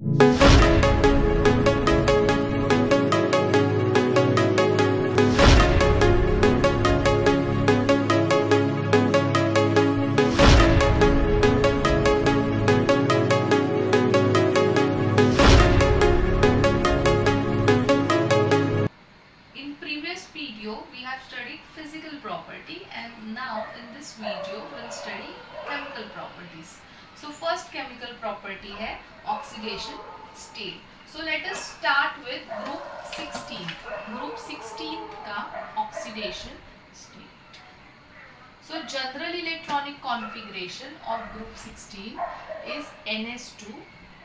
Physical property, and now in this video we'll study chemical properties. So first chemical property है oxidation state. So let us start with group 16. Group 16 का oxidation state. So general electronic configuration of group 16 is NS2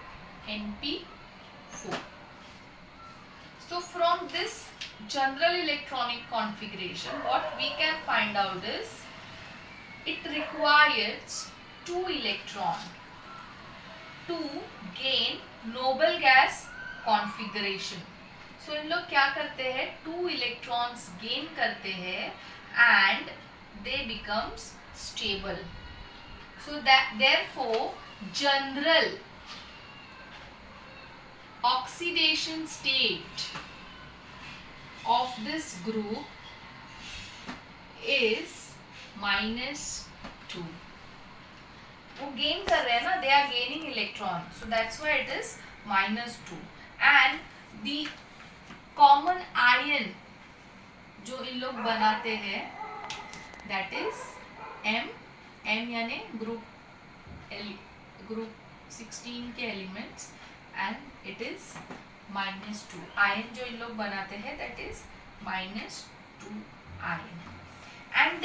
NP4. So from this general electronic configuration, what we can find out is it requires 2 electrons to gain noble gas configuration. So इन लोग क्या करते हैं, 2 electrons gain करते हैं and they becomes stable. So that therefore general oxidation state of this group is -2. वो gain कर रहे हैं ना, they are gaining electron, so that's why it is -2. And the common ion जो इन लोग बनाते हैं that is M यानी group 16 के elements, and it is -2. Ion जो इन लोग बनाते हैं that is -2 ion. And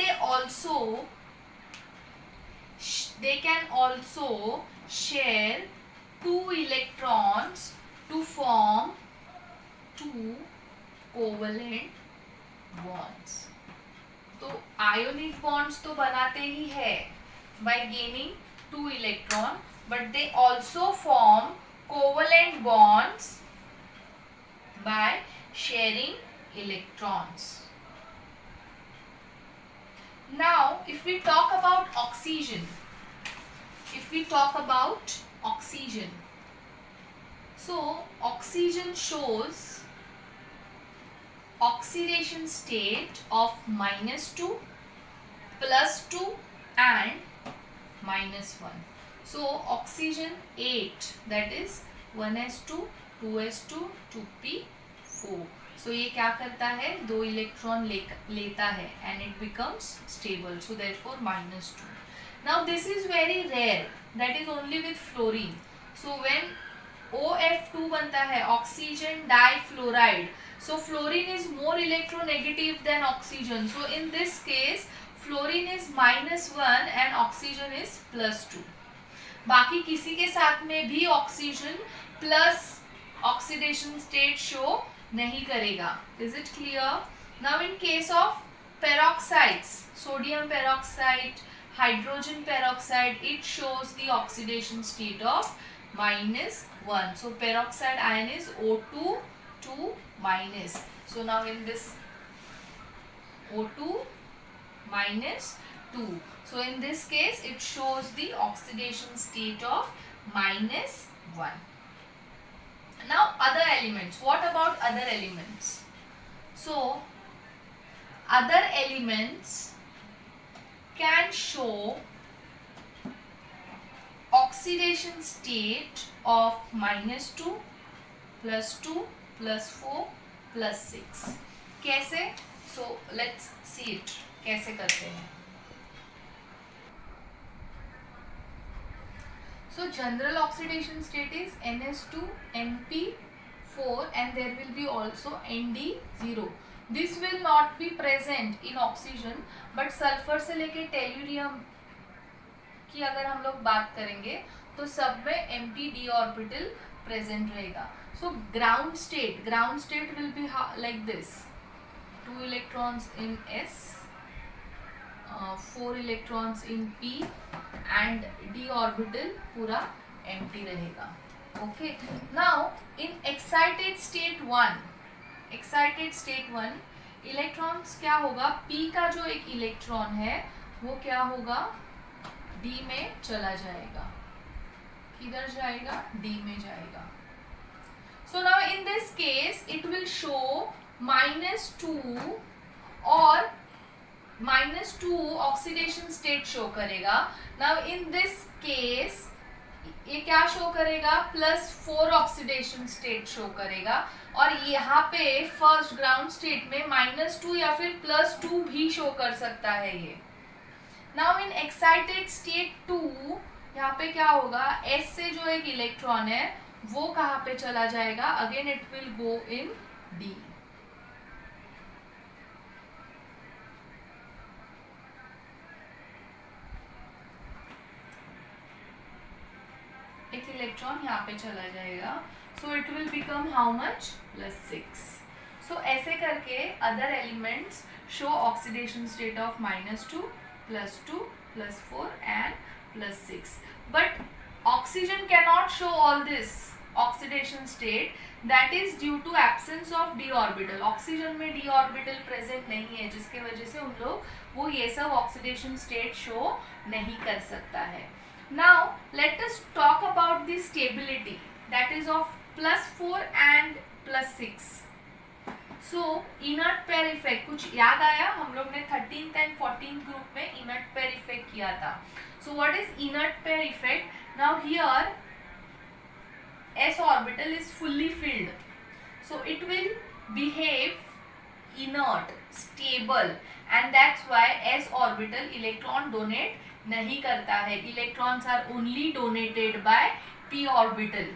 they can also share 2 electrons to form 2 covalent bonds. तो ionic bonds तो बनाते ही है by gaining 2 electron, but they also form covalent bonds by sharing electrons. Now if we talk about oxygen, so oxygen shows oxidation state of -2, +2 and -1. So oxygen 8, that is 1s2 2s2 2p4. So ये क्या करता है, 2 electron लेता है and it becomes stable. So therefore -2. Now this is very rare, that is only with fluorine. So when OF2 बनता है, oxygen difluoride, so fluorine is more electronegative than oxygen. So in this case fluorine is -1 and oxygen is +2. बाकी किसी के साथ में भी oxygen plus oxidation state show नहीं करेगा. Is it clear? Now in case of peroxides, sodium peroxide, hydrogen peroxide, it shows the oxidation state of -1. So peroxide ion is O2 2-. So now in this O2 -2. So in this case it shows the oxidation state of -1. Now other elements. What about other elements? So other elements can show oxidation state of -2, +2, +4, +6. कैसे? So let's see it. कैसे करते हैं? So general oxidation state is NS2 NP4 and there will be also ND0. This will not be present in oxygen, but sulphur से लेके tellurium की अगर हम लोग बात करेंगे तो सब में empty d orbital present रहेगा. So ground state will be like this: 2 electrons in S, 4 electrons in P and d orbital पूरा empty रहेगा. Okay. Now in excited state 1 electrons क्या होगा, P का जो एक इलेक्ट्रॉन है वो क्या होगा, D में चला जाएगा. किधर जाएगा, डी में जाएगा. So now in this case it will show -2 और -2 ऑक्सीडेशन स्टेट शो करेगा. नाउ इन दिस केस ये क्या शो करेगा, +4 ऑक्सीडेशन स्टेट शो करेगा. और यहाँ पे फर्स्ट ग्राउंड स्टेट में -2 या फिर +2 भी शो कर सकता है ये. नाउ इन एक्साइटेड स्टेट 2 यहाँ पे क्या होगा, S से जो एक इलेक्ट्रॉन है वो कहाँ पे चला जाएगा, again it will go in D. एक इलेक्ट्रॉन यहाँ पे चला जाएगा. So it will become how much, +6. So ऐसे करके other elements show oxidation state of -2, +2, +4 and +6. But oxygen cannot show all this oxidation state, that is due to absence of d orbital. oxygen में d orbital present नहीं है, जिसके वजह से उन लोग वो ये सब oxidation state show नहीं कर सकता है. Now let us talk about the stability, that is of +4 and +6. So inert pair effect कुछ याद आया, हम लोग ने 13th and 14th ग्रुप में inert pair effect किया था. So what is inert pair effect? Now here s orbital is fully filled, so it will behave inert, stable, and that's why s orbital electron donate नहीं करता है. Electrons are only donated by p orbital.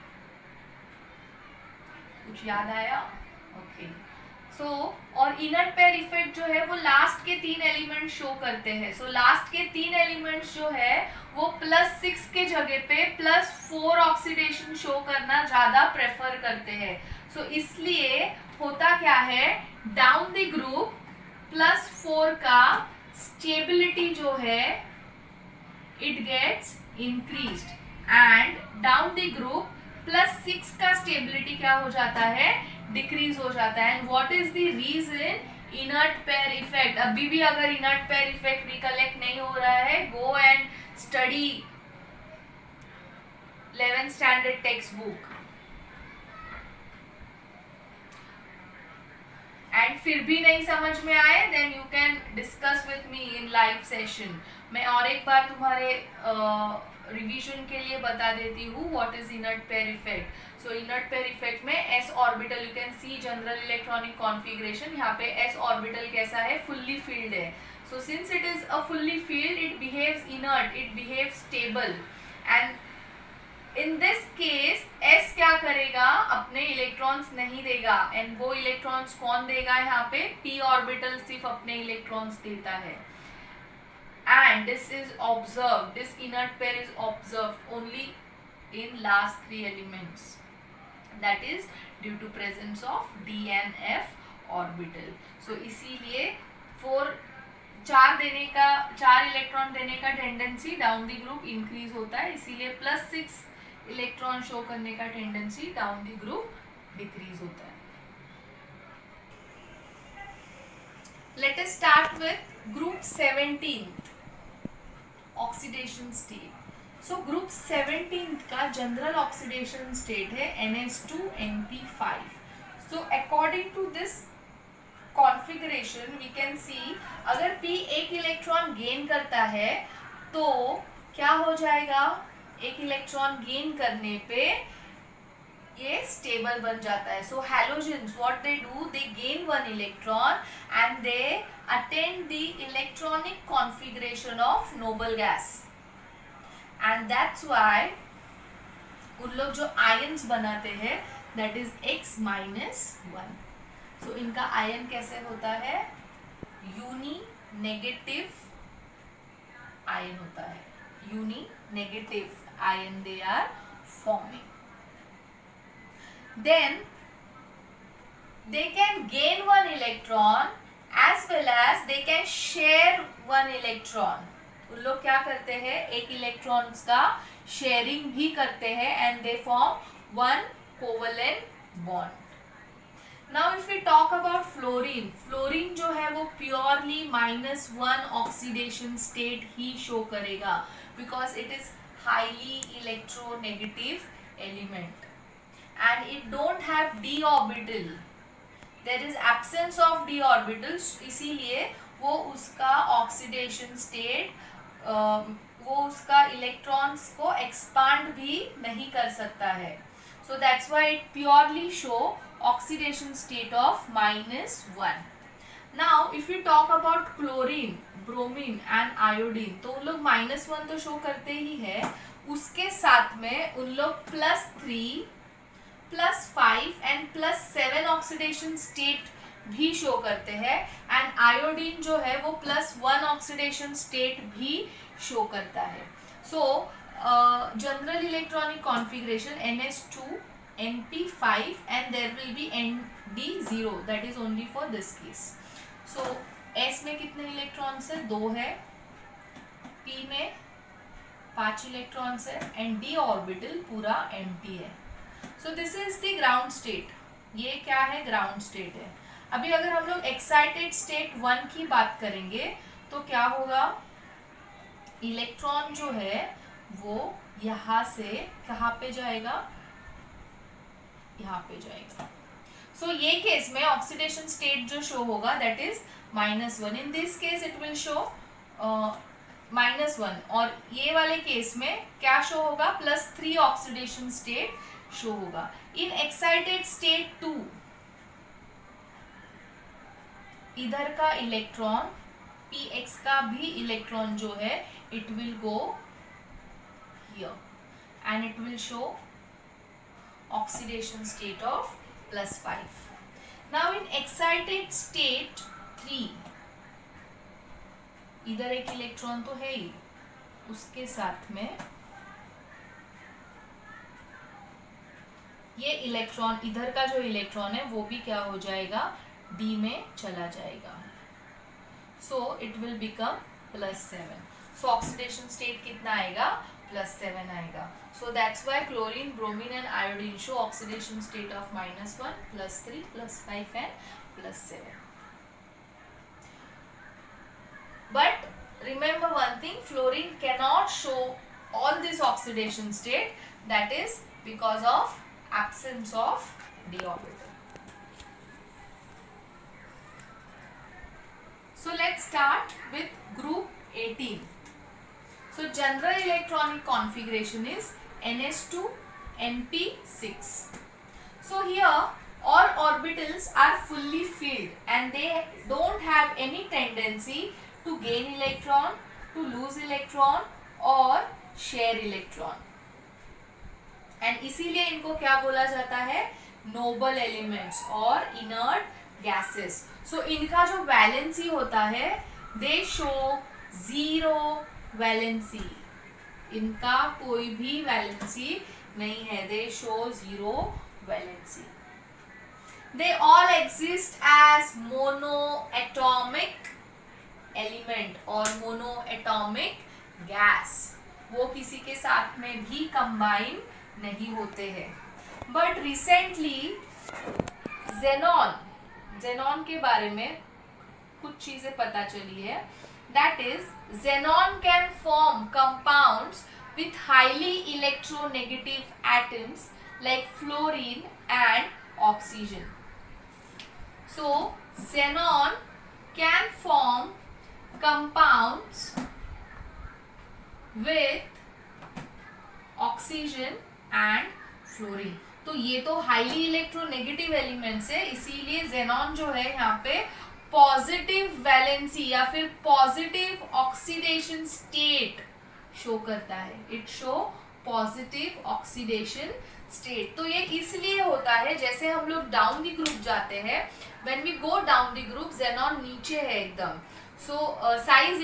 कुछ याद आया? Okay. सो और inert pair effect जो है वो लास्ट के 3 एलिमेंट शो करते हैं. सो लास्ट के 3 एलिमेंट्स जो है वो +6 के जगह पे +4 ऑक्सीडेशन शो करना ज्यादा प्रेफर करते हैं. सो इसलिए होता क्या है, डाउन द ग्रुप +4 का स्टेबिलिटी जो है it gets increased, and down the group +6 का स्टेबिलिटी क्या हो जाता है, डिक्रीज हो जाता है. And what is the reason, inert pair effect. अभी भी अगर इनर्ट पेयर इफेक्ट रिकलेक्ट नहीं हो रहा है, go and study 11th standard text book. And फिर भी नहीं समझ में आए, then you can discuss with me in live session. मैं और एक बार तुम्हारे रिवीजन के लिए बता देती हूँ what is inert pair effect. So inert pair effect में s orbital, you can see general electronic configuration. यहाँ पे s ऑर्बिटल कैसा है, फुल्ली फील्ड है. So since it is a fully filled, it behaves inert, it behaves stable. And in this case s क्या करेगा, अपने electrons नहीं देगा. एंड वो इलेक्ट्रॉन्स कौन देगा, यहाँ पे p ऑर्बिटल सिर्फ अपने इलेक्ट्रॉन्स देता है. And this is observed, this inert pair is observed only in last 3 elements, that is due to presence of d and f orbital. So इसीलिए 4 इलेक्ट्रॉन देने का tendency down the group increase होता है, इसीलिए +6 electron show करने का tendency down the group decrease होता है. Let us start with group 17th oxidation state. So group 17th का जनरल ऑक्सीडेशन स्टेट है NH2NP5. So according to this configuration we can see, अगर P एक electron gain करता है तो क्या हो जाएगा, एक इलेक्ट्रॉन गेन करने पे ये स्टेबल बन जाता है. So halogens what they do, they gain 1 electron and they attain the electronic configuration of noble gas, and that's why उन लोग जो आयन्स बनाते हैं that is X-1. so इनका आयन कैसे होता है, यूनी नेगेटिव आयन होता है, uni negative ion they are forming. Then they can gain 1 electron as well as they can share 1 electron. उन लोग क्या करते हैं, एक इलेक्ट्रॉन्स का शेयरिंग भी करते हैं and they form 1 covalent bond. Now if we talk about fluorine, fluorine जो है वो purely -1 oxidation state ही show करेगा because it is highly electronegative element and it don't have d orbital. There is absence of d orbital, इसीलिए वो उसका oxidation state वो उसका electrons को एक्सपांड भी नहीं कर सकता है. So that's why it purely show oxidation state of -1. Now if you talk about chlorine, bromine and iodine, तो उन लोग -1 तो शो करते ही है, उसके साथ में उन लोग +3, +5 एंड +7 ऑक्सीडेशन स्टेट भी शो करते हैं. एंड आयोडीन जो है वो +1 ऑक्सीडेशन स्टेट भी शो करता है. So general electronic configuration NS2 NP5 and there will be ND0, that is only for this case. So S में कितने इलेक्ट्रॉन्स है? 2 है. P में 5 इलेक्ट्रॉन्स है एंड D ऑर्बिटल पूरा empty है. So this is the ground state. ये क्या है? ग्राउंड स्टेट है. अभी अगर हम लोग एक्साइटेड स्टेट 1 की बात करेंगे तो क्या होगा? इलेक्ट्रॉन जो है वो यहाँ से कहाँ पे जाएगा? यहाँ पे जाएगा. सो ये केस में ऑक्सीडेशन स्टेट जो शो होगा that is -1. In this case it will show -1 और ये वाले केस में क्या शो होगा? +3 ऑक्सीडेशन स्टेट शो होगा. इन एक्साइटेड स्टेट 2 इधर का इलेक्ट्रॉन px का भी इलेक्ट्रॉन जो है it will go here and it will show oxidation state of +5. Now in excited state 3 इधर एक इलेक्ट्रॉन तो है ही, उसके साथ में ये इलेक्ट्रॉन इधर का जो इलेक्ट्रॉन है वो भी क्या हो जाएगा? D में चला जाएगा. So it will become +7. So oxidation state कितना आएगा? +7 आएगा. So that's why chlorine, bromine and iodine show oxidation state of -1, +3, +5 and +7. But remember one thing, fluorine cannot show all this oxidation state, that is because of absence of d orbital. So let's start with group 18. So general electronic configuration is NS2 NP6. So here all orbitals are fully filled and they don't have any tendency to gain electron, to lose electron or share electron. And इसीलिए इनको क्या बोला जाता है? Noble elements और inert gases. So इनका जो valency होता है दे शो 0 वैलेंसी. इनका कोई भी वैलेंसी नहीं है. They show 0 valency. They all exist as monoatomic element और मोनोएटॉमिक गैस. वो किसी के साथ में भी कंबाइन नहीं होते हैं. बट रिसेंटली जेनॉन के बारे में कुछ चीजें पता चली है. That is xenon can form compounds with highly electronegative atoms like fluorine and oxygen. So xenon can form compounds with oxygen and fluorine. तो ये तो हाईली इलेक्ट्रोनेगेटिव एलिमेंट्स है, इसीलिए जेनॉन जो है यहाँ पे पॉजिटिव वैलेंसी या फिर पॉजिटिव ऑक्सीडेशन स्टेट शो करता है. It show positive oxidation state. तो ये इसलिए होता है जैसे हम लोग डाउन द ग्रुप जाते हैं, when we go down the group xenon नीचे है एकदम. सो साइज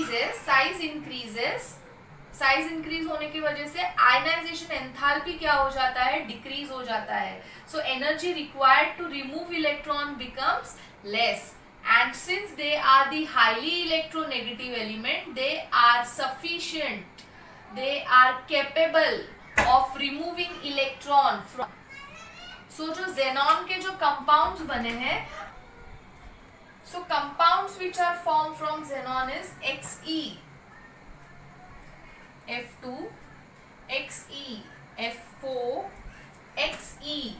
इंक्रीज होने की वजह से आयनाइजेशन एंथैल्पी क्या हो जाता है? डिक्रीज हो जाता है. So energy required to remove electron becomes less. And since they are the highly electronegative element, they are sufficient, they are capable of removing electron from. So जो xenon के जो compounds बने हैं, so compounds which are formed from xenon is Xe F2 Xe F4 Xe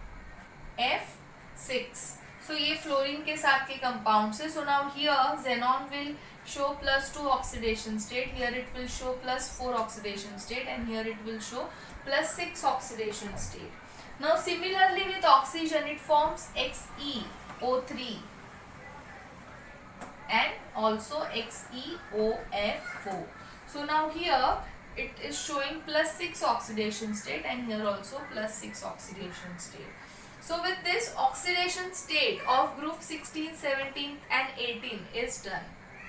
F6. So ये fluorine के साथ के compound से. So now here xenon will show +2 oxidation state, here it will show +4 oxidation state, and here it will show +6 oxidation state. Now similarly with oxygen, it forms XeO3 and also XeOF4. So now here it is showing +6 oxidation state, and here also +6 oxidation state. So with this, oxidation state of group 16, 17 and 18 is done.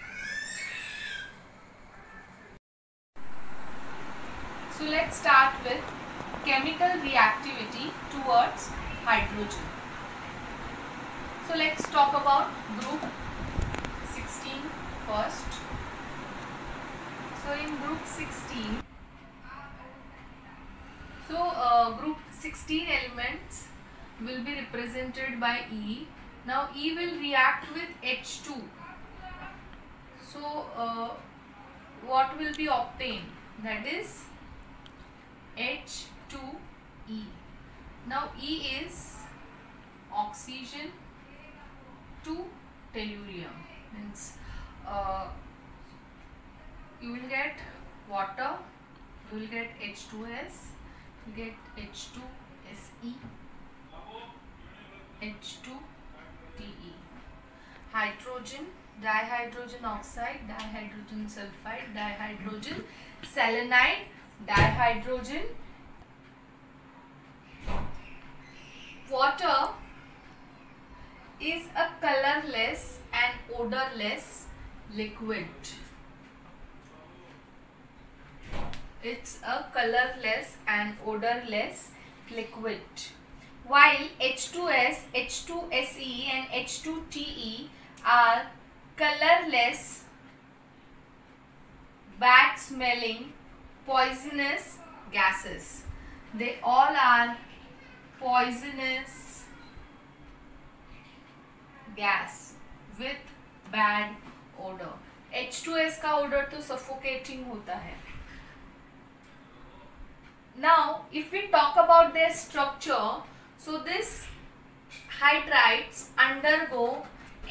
So let's start with chemical reactivity towards hydrogen. So let's talk about group 16 first. So in group 16, group 16 elements will be represented by E. Now E will react with H2. So what will be obtained? That is H2E. Now E is oxygen to tellurium, means you will get water, you will get H2S, you get H2Se, H2Te, hydrogen, dihydrogen oxide, dihydrogen sulfide, dihydrogen selenide, dihydrogen. Water is a colorless and odorless liquid. It's a colorless and odorless liquid. While H2S, H2Se and H2Te are colorless, bad smelling, poisonous gases. They all are poisonous gas with bad odor. H2S का odor तो suffocating होता है. Now if we talk about their structure, so this hydrides undergo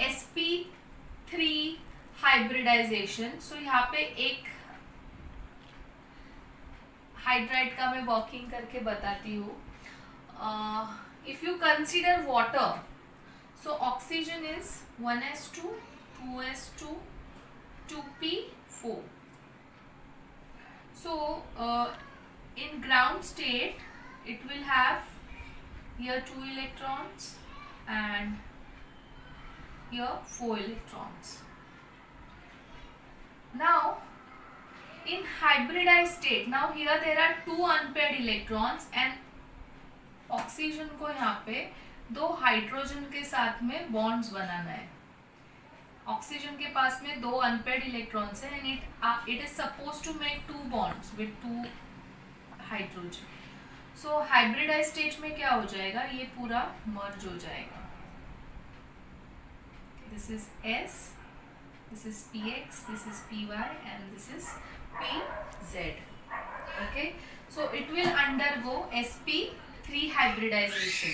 sp3 hybridization. So यहाँ पे एक hydride का मैं working करके बताती हूँ. If you consider water, so oxygen is 1s2, 2s2, 2p4. So in ground state, it will have here 2 electrons and here 4 electrons. Now in hybridized state, now here there are 2 unpaired electrons and oxygen को यहाँ पे 2 hydrogen के साथ में bonds बनाना है. Oxygen के पास में 2 अनपेयर्ड इलेक्ट्रॉन्स है and it is suppose to make 2 bonds with 2 hydrogen. So hybridize stage में क्या हो जाएगा, ये पूरा मर्ज हो जाएगा. This is S, this is Px, this is Py and this is Pz. Okay, so it will undergo sp3 hybridization.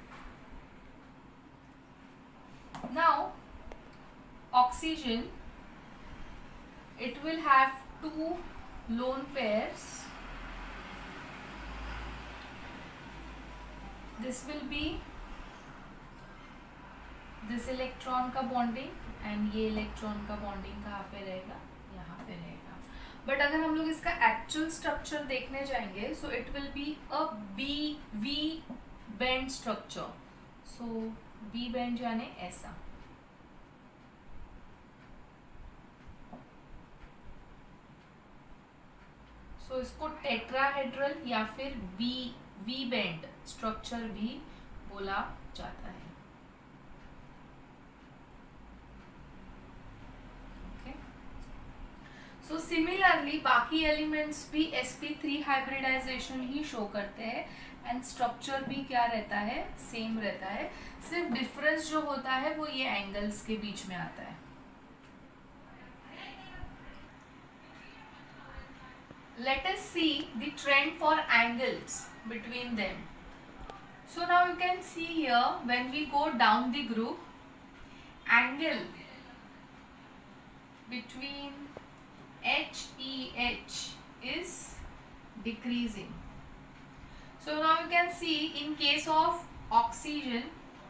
Now oxygen, it will have 2 lone pairs. This will be this electron का bonding and ये electron का bonding कहाँ पे रहेगा, यहाँ पे रहेगा. But अगर हम लोग इसका एक्चुअल स्ट्रक्चर देखने जाएंगे, so it will be a V bend structure. So V bend यानी ऐसा. सो इसको टेट्राहेड्रल या फिर वी बेंड स्ट्रक्चर भी बोला जाता है. सो सिमिलरली बाकी एलिमेंट्स भी sp3 हाइब्रिडाइजेशन ही शो करते हैं एंड स्ट्रक्चर भी क्या रहता है, सेम रहता है. सिर्फ डिफरेंस जो होता है वो ये एंगल्स के बीच में आता है. let us see the trend for angles between them. So now you can see here, when we go down the group, angle between HEH is decreasing. So now you can see, in case of oxygen,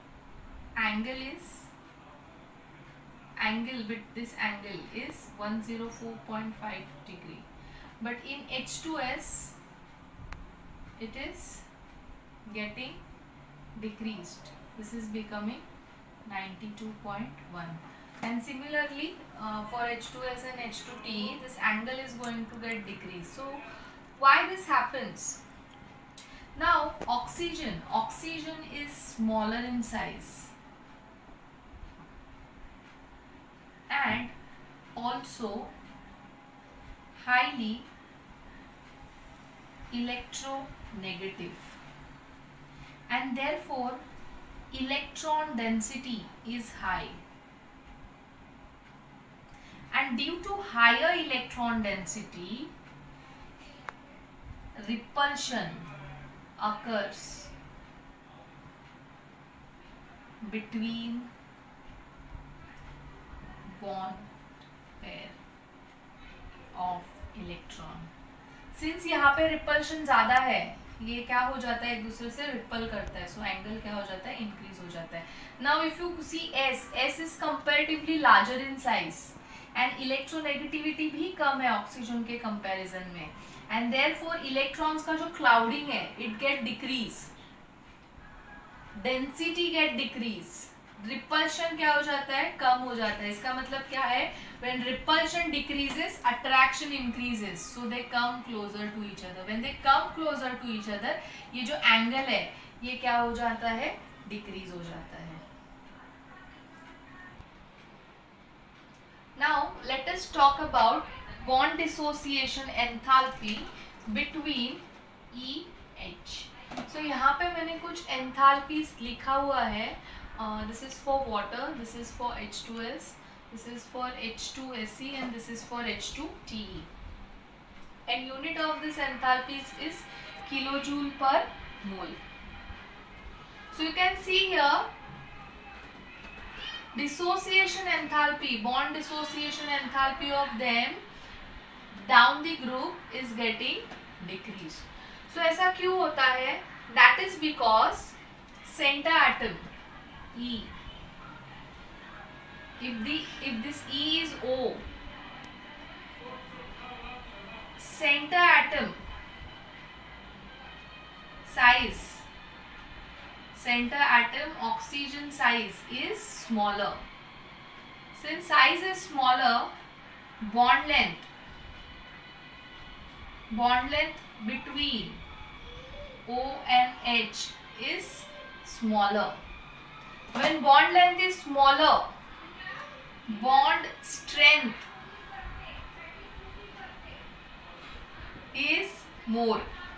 this angle is 104.5 degree, but in H2S it is getting decreased. This is becoming 92.1, and similarly for H2S and H2TE, this angle is going to get decreased. So why this happens? Now oxygen is smaller in size and also highly electronegative, and therefore electron density is high, and due to higher electron density, repulsion occurs between bond pair of electron. Since यहाँ पे repulsion ज़्यादा है, ये क्या हो जाता है, एक दूसरे से रिपल करता है, सो एंगल क्या हो जाता है, इंक्रीज हो जाता है. Now if you see S is comparatively larger in size and electronegativity भी कम है ऑक्सीजन के कंपैरिजन में, एंड देयरफॉर इलेक्ट्रॉन्स का जो क्लाउडिंग है it get decrease, density get decrease, repulsion क्या हो जाता है, कम हो जाता है. इसका मतलब क्या है, when repulsion decreases, attraction increases, so they come closer to each other. When they come closer to each other, ये जो एंगल है ये क्या हो जाता है, डिक्रीज हो जाता है. Now let us talk about bond dissociation enthalpy between EH. So यहाँ पे मैंने कुछ enthalpies लिखा हुआ है. This is for water, this is for H2S, this is for H2SE, and this is for H2TE. And unit of this enthalpies is kilojoule per mole. So you can see here, dissociation enthalpy, bond dissociation enthalpy of them down the group is getting decreased. So ऐसा क्यों होता है? That is because center atom E, if this E is O, center atom size, center atom oxygen size is smaller. Since size is smaller, bond length between O and H is smaller. When bond length is smaller, bond strength is more.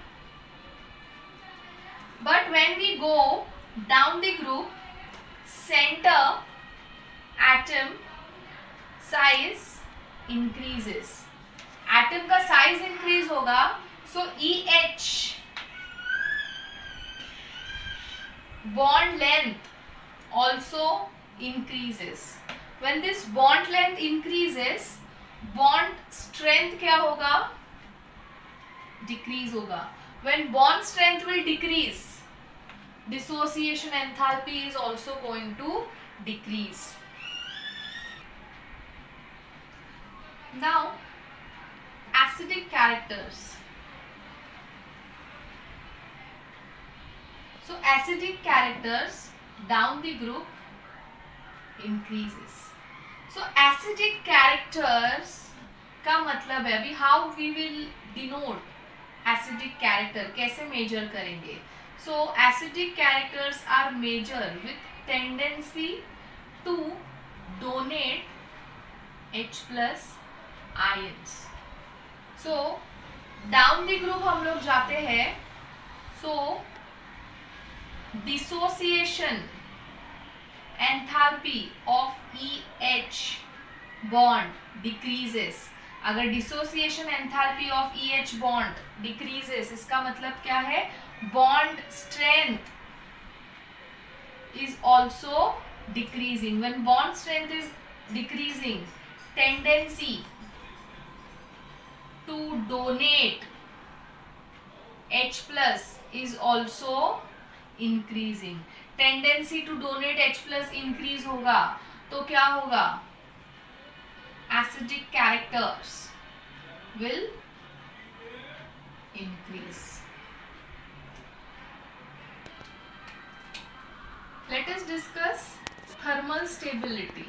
But when we go down the group, center atom size increases. Atom का size increase होगा, so EH bond length also increases. When this bond length increases, bond strength क्या होगा, decrease होगा. When bond strength will decrease, dissociation enthalpy is also going to decrease. Now acidic characters. So acidic characters down the group increases. So acidic characters का मतलब है, अभी how we will denote acidic character, कैसे measure करेंगे. So acidic characters are measured with tendency to donate H plus ions. So down the group हम लोग जाते हैं. So dissociation enthalpy of EH bond decreases. अगर dissociation enthalpy of EH bond decreases, इसका मतलब क्या है, bond strength is also decreasing. When bond strength is decreasing, tendency to donate H plus is also increasing. Tendency to donate H plus increase होगा तो क्या होगा, acidic characters will increase. Let us discuss thermal stability.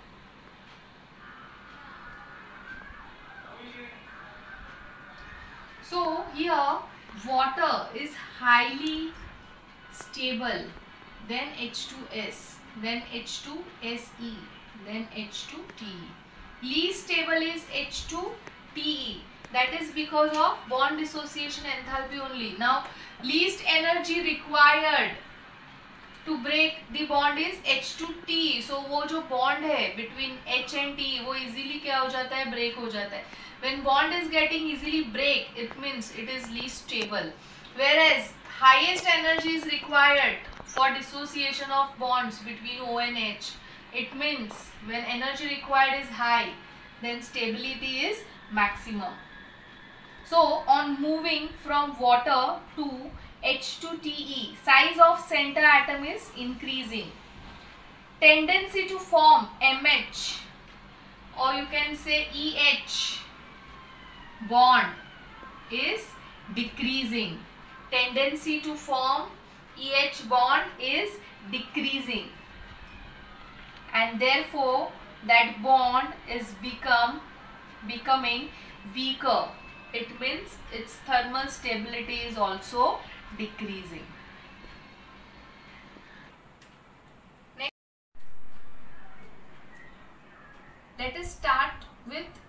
So here water is highly stable, then H2S, then H2SE, then H2TE. Least stable is H2TE. That is because of bond dissociation enthalpy only. Now least energy required to break the bond is H2T. So वो जो bond है between H and T वो easily क्या हो जाता है, break हो जाता है. When bond is getting easily break, it means it is least stable. Whereas highest energy is required for dissociation of bonds between O and H. It means when energy required is high, then stability is maximum. So on moving from water to H2TE, size of center atom is increasing. Tendency to form MH or you can say EH bond is decreasing. Tendency to form EH bond is decreasing, and therefore that bond is becoming weaker. It means its thermal stability is also decreasing. Next, let us start with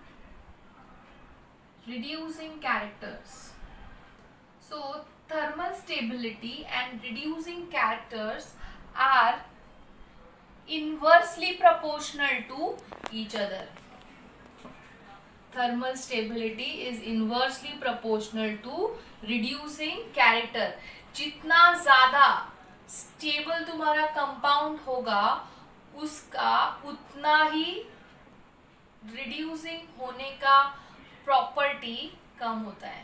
reducing characters. So thermal stability and reducing characters are inversely proportional to each other. Thermal stability is inversely proportional to reducing character. जितना ज़्यादा stable तुम्हारा compound होगा उसका उतना ही reducing होने का property कम होता है.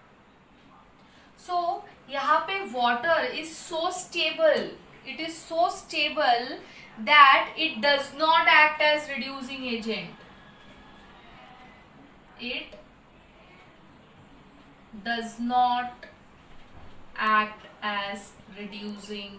सो यहाँ पे water is so stable, it is so stable that it does not act as reducing agent. It does not act as reducing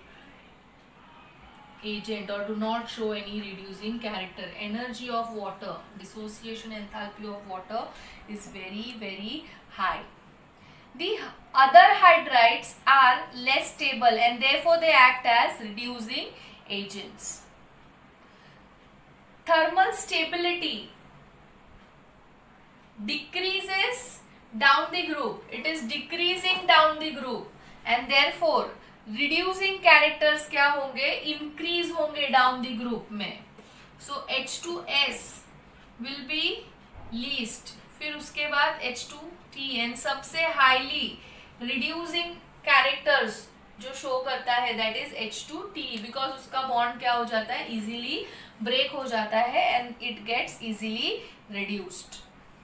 agent or do not show any reducing character. Energy of water, dissociation enthalpy of water is very, very high. The other hydrides are less stable and therefore they act as reducing agents. Thermal stability decreases down the group. It is decreasing down the group and therefore reducing characters क्या होंगे, increase होंगे down the group में. So H2S will be least, फिर उसके बाद H2T and सबसे highly reducing characters जो शो करता है that is H2T because उसका bond क्या हो जाता है, easily break हो जाता है and it gets easily reduced.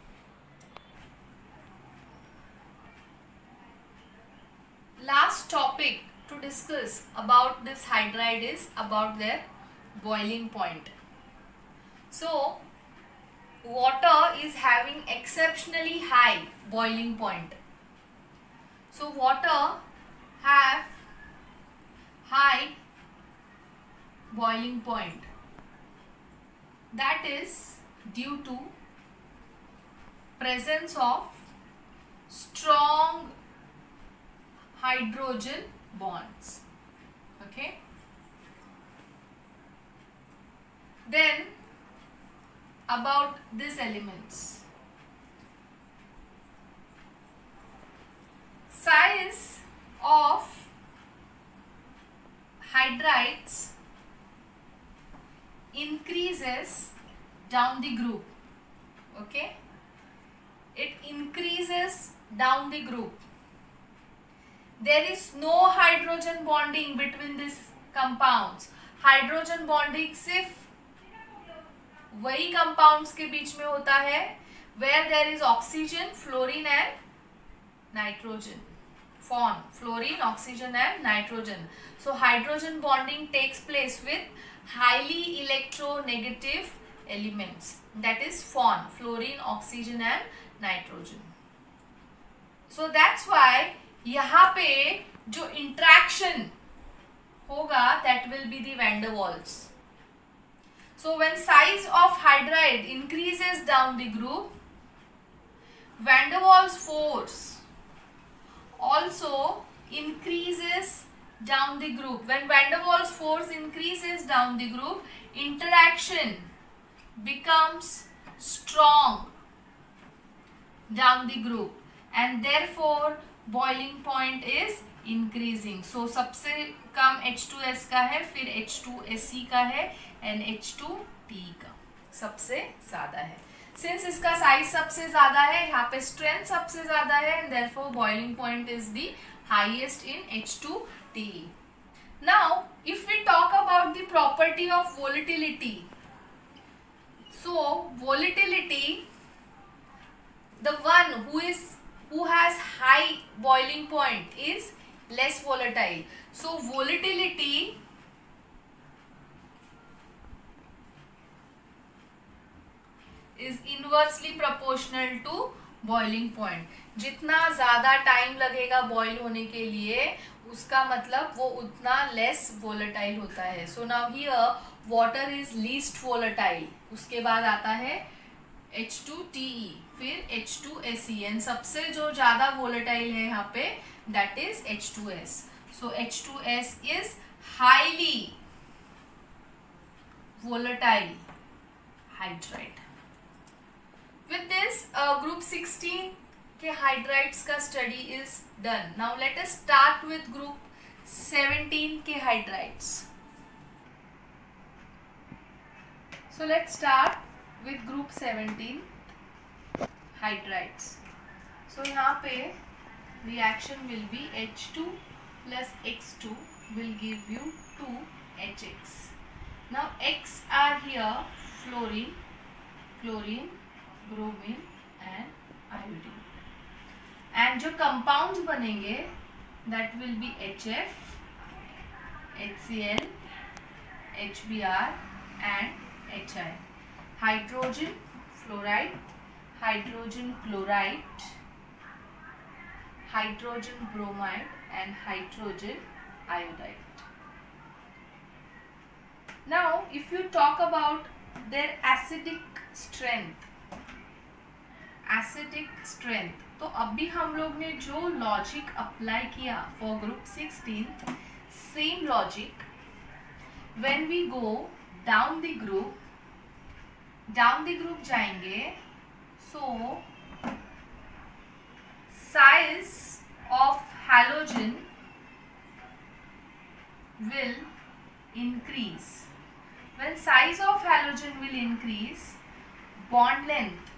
Last topic to discuss about this hydride is about their boiling point. So water is having exceptionally high boiling point. So water have high boiling point. That is due to presence of strong hydrogen bonds. Okay. Then about these elements. Size of hydrides increases down the group. Okay. it increases down the group. There is no hydrogen bonding between these compounds. Hydrogen bonding सिर्फ वही compounds के बीच में होता है where there is oxygen, fluorine and nitrogen. Form fluorine, oxygen and nitrogen. So hydrogen bonding takes place with highly electronegative elements, that is fluorine, oxygen and nitrogen. So that's why यहाँ पे जो interaction होगा that will be the van der Waals. So when size of hydride increases down the group, van der Waals force also increases down the group. When van der Waals force increases down the group, interaction becomes strong down the group and therefore boiling point is increasing. So सबसे कम H2S का है, फिर H2SE का है and H2T का सबसे ज़्यादा है. Since इसका साइज सबसे ज़्यादा है, यहाँ पे स्ट्रेंथ सबसे ज़्यादा है and therefore boiling point is the highest in H2TE. Now if we talk about the property of volatility, so volatility, the one who has high boiling point is less volatile. So volatility is inversely proportional to boiling point. जितना ज़्यादा time लगेगा boil होने के लिए उसका मतलब वो उतना लेस volatile होता है. So now here water is least volatile. उसके बाद आता है H2TE, फिर H2SE and सबसे जो ज़्यादा volatile है यहाँ पे that is H2S. So H2S is highly volatile hydride. With this group 16 के hydrides का study is done. Now let us start with group 17 के hydrides. So let's start with group 17 hydrides. So यहाँ पे reaction will be H2 plus X2 will give you 2HX. Now X are here fluorine, chlorine, bromine and iodine. And जो compounds बनेंगे that will be HF, HCl, HBr and HI. Hydrogen fluoride, hydrogen chloride, hydrogen bromide and hydrogen iodide. Now if you talk about their acidic strength, तो अभी हम लोग ने जो logic apply किया for group 16, same logic when we go down the group जाएंगे. So size of halogen will increase. When size of halogen will increase, bond length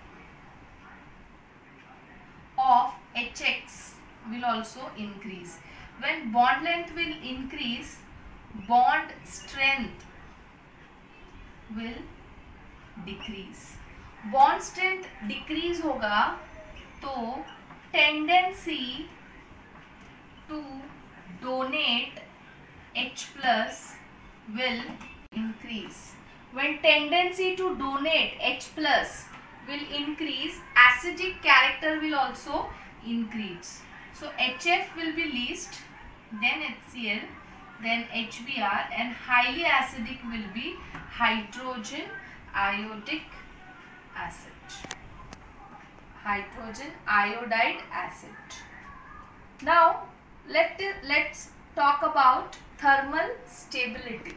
of HX will also increase. When bond length will increase, bond strength will decrease. Bond strength decrease होगा तो tendency to donate H plus will increase. When tendency to donate H plus will increase, acidic character will also increase. So HF will be least, then HCl, then HBr and highly acidic will be hydrogen iodic acid. Hydrogen iodide acid. Now let's talk about thermal stability.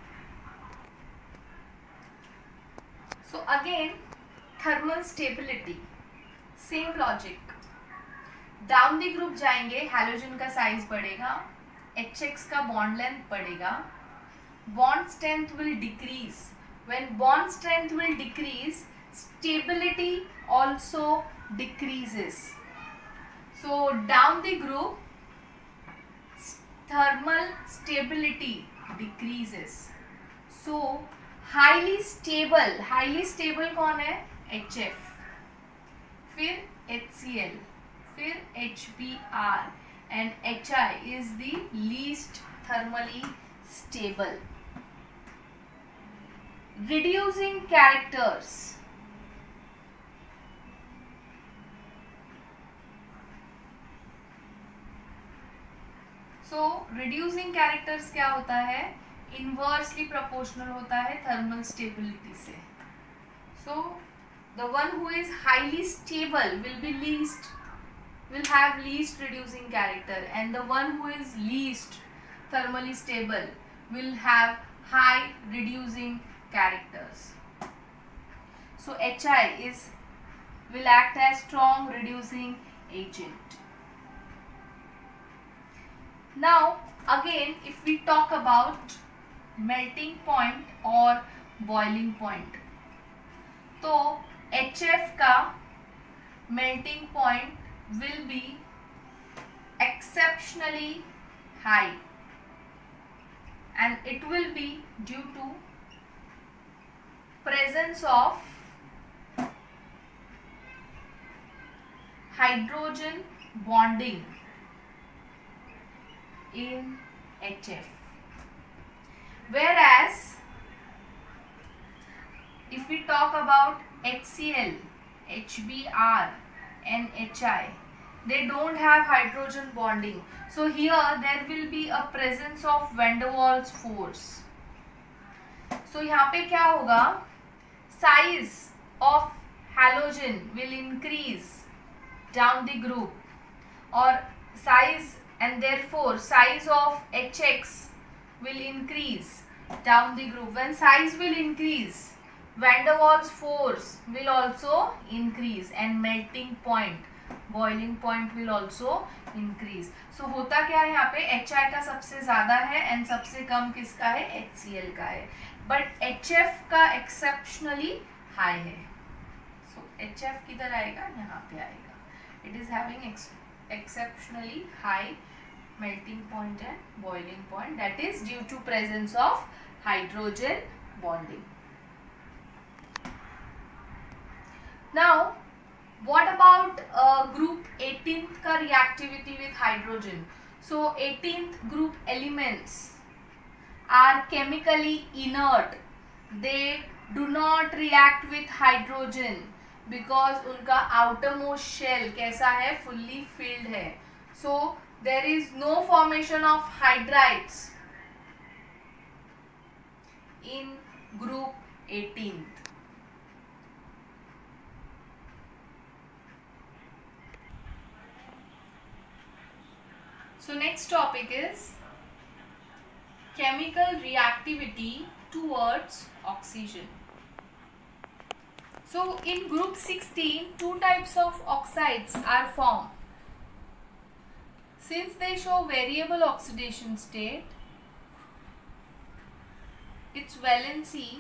So again thermal stability, same logic. Down the group जाएंगे, halogen का size बढ़ेगा, HX का bond length बढ़ेगा, bond strength will decrease. When bond strength will decrease, stability also decreases. So down the group, thermal stability decreases. So highly stable कौन है? HF, फिर HCl, फिर HBr, and HI is the least thermally stable. Reducing characters. So reducing characters क्या होता है? Inversely proportional होता है thermal stability से. So the one who is highly stable will have least reducing character, and the one who is least thermally stable will have high reducing characters. So HI will act as strong reducing agent. Now again, if we talk about melting point or boiling point, तो HF का melting point will be exceptionally high, and it will be due to presence of hydrogen bonding in HF. Whereas if we talk about HCl, HBr and HI, they don't have hydrogen bonding. So here there will be a presence of van der Waals force. So यहाँ पे क्या होगा? Size of halogen will increase down the group, or size, and therefore size of HX will increase down the group. When size will increase, van der Waals force will also increase, and melting point, boiling point will also increase. So होता क्या है यहाँ पे? HI का सबसे ज़्यादा है and सबसे कम किसका है? HCl का है. But HF का exceptionally high है. So HF किधर आएगा? यहाँ पे आएगा. It is having exceptionally high melting point and boiling point. That is due to presence of hydrogen bonding. Now what about group 18th का reactivity with hydrogen? So 18th group elements are chemically inert. They do not react with hydrogen because उनका outermost shell कैसा है? Fully filled है. So there is no formation of hydrides in group 18th. So next topic is chemical reactivity towards oxygen. So in group 16, two types of oxides are formed. Since they show variable oxidation state, its valency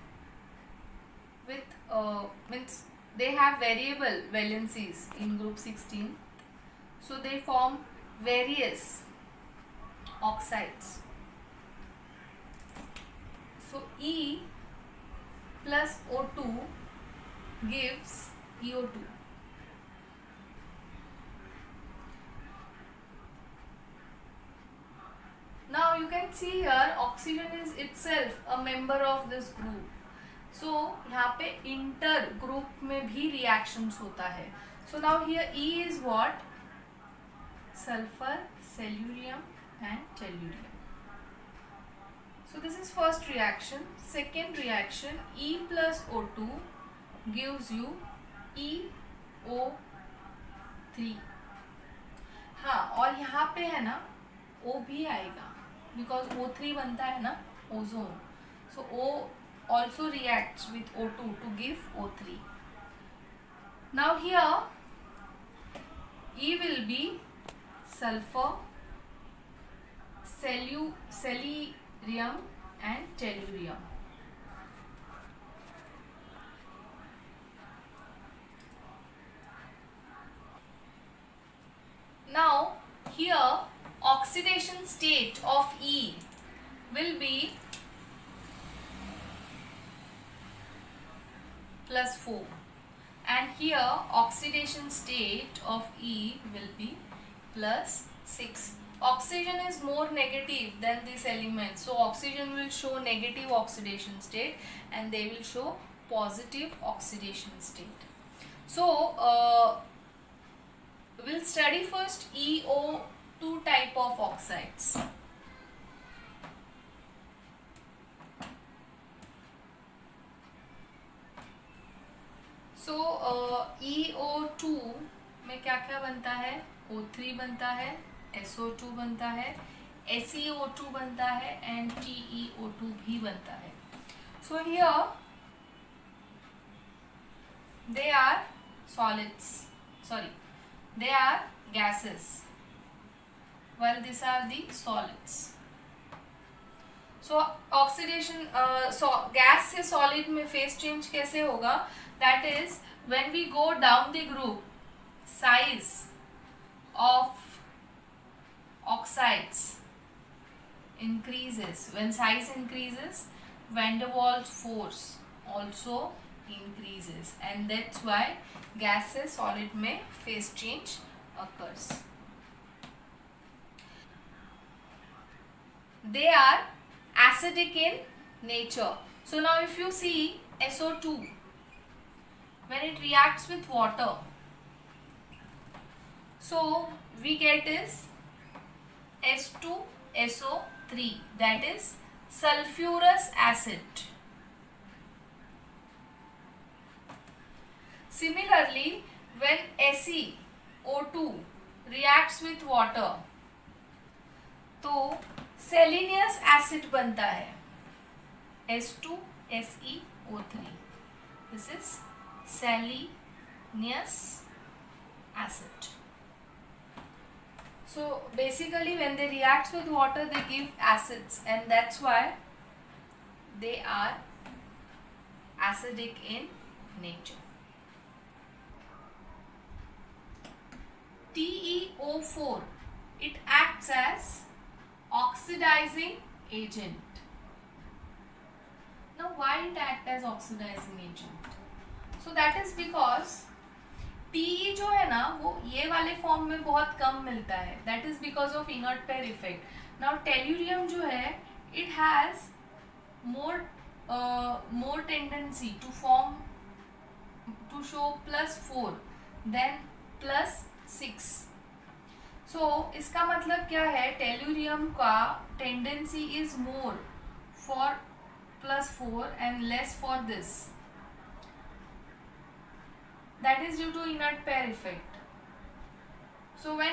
with means they have variable valencies in group 16, so they form various oxides. So E plus O2 gives EO2. Now you can see here oxygen is itself a member of this group. So यहाँ पे inter group में भी reactions होता है. So now here E is what? Sulfur, cellurium and tellurium. So this is first reaction. Second reaction, E plus O2 gives you EO3. हाँ, और यहाँ पे है ना O भी आएगा because O3 बनता है ना ozone. So O also reacts with O2 to give O3. Now here E will be sulfur, cellurium and tellurium. here oxidation state of E will be +4 and here oxidation state of E will be +6. Oxygen is more negative than this element, so oxygen will show negative oxidation state and they will show positive oxidation state. So we'll study first EO2 type of oxides. So EO2 में क्या क्या बनता है? O3 बनता है, SO2 बनता है, SeO2 बनता है and TeO2 भी बनता है. So here they are solids, sorry, they are gases, while these are the solids. So oxidation gas से solid में phase change कैसे होगा? That is, when we go down the group, size of oxides increases. When size increases, van der Waals force also increases, and that's why gas से solid में phase change occurs. They are acidic in nature. So now if you see SO2, when it reacts with water, so we get is S2SO3, that is sulfurous acid. Similarly, when SeO2 reacts with water, तो सेलिनियस acid बनता है S2SeO3. This is selenious acid. So basically when they react with water they give acids, and that's why they are acidic in nature. TeO4, it acts as oxidizing agent. Now why it acts as oxidizing agent? So that is because Te जो है ना वो ये वाले form में बहुत कम मिलता है. That is because of inert pair effect. Now tellurium जो है it has more tendency to form, to show +4 than +6. So इसका मतलब क्या है? टेल्यूरियम का tendency is more for +4 and less for this. That is due to inert pair effect. So when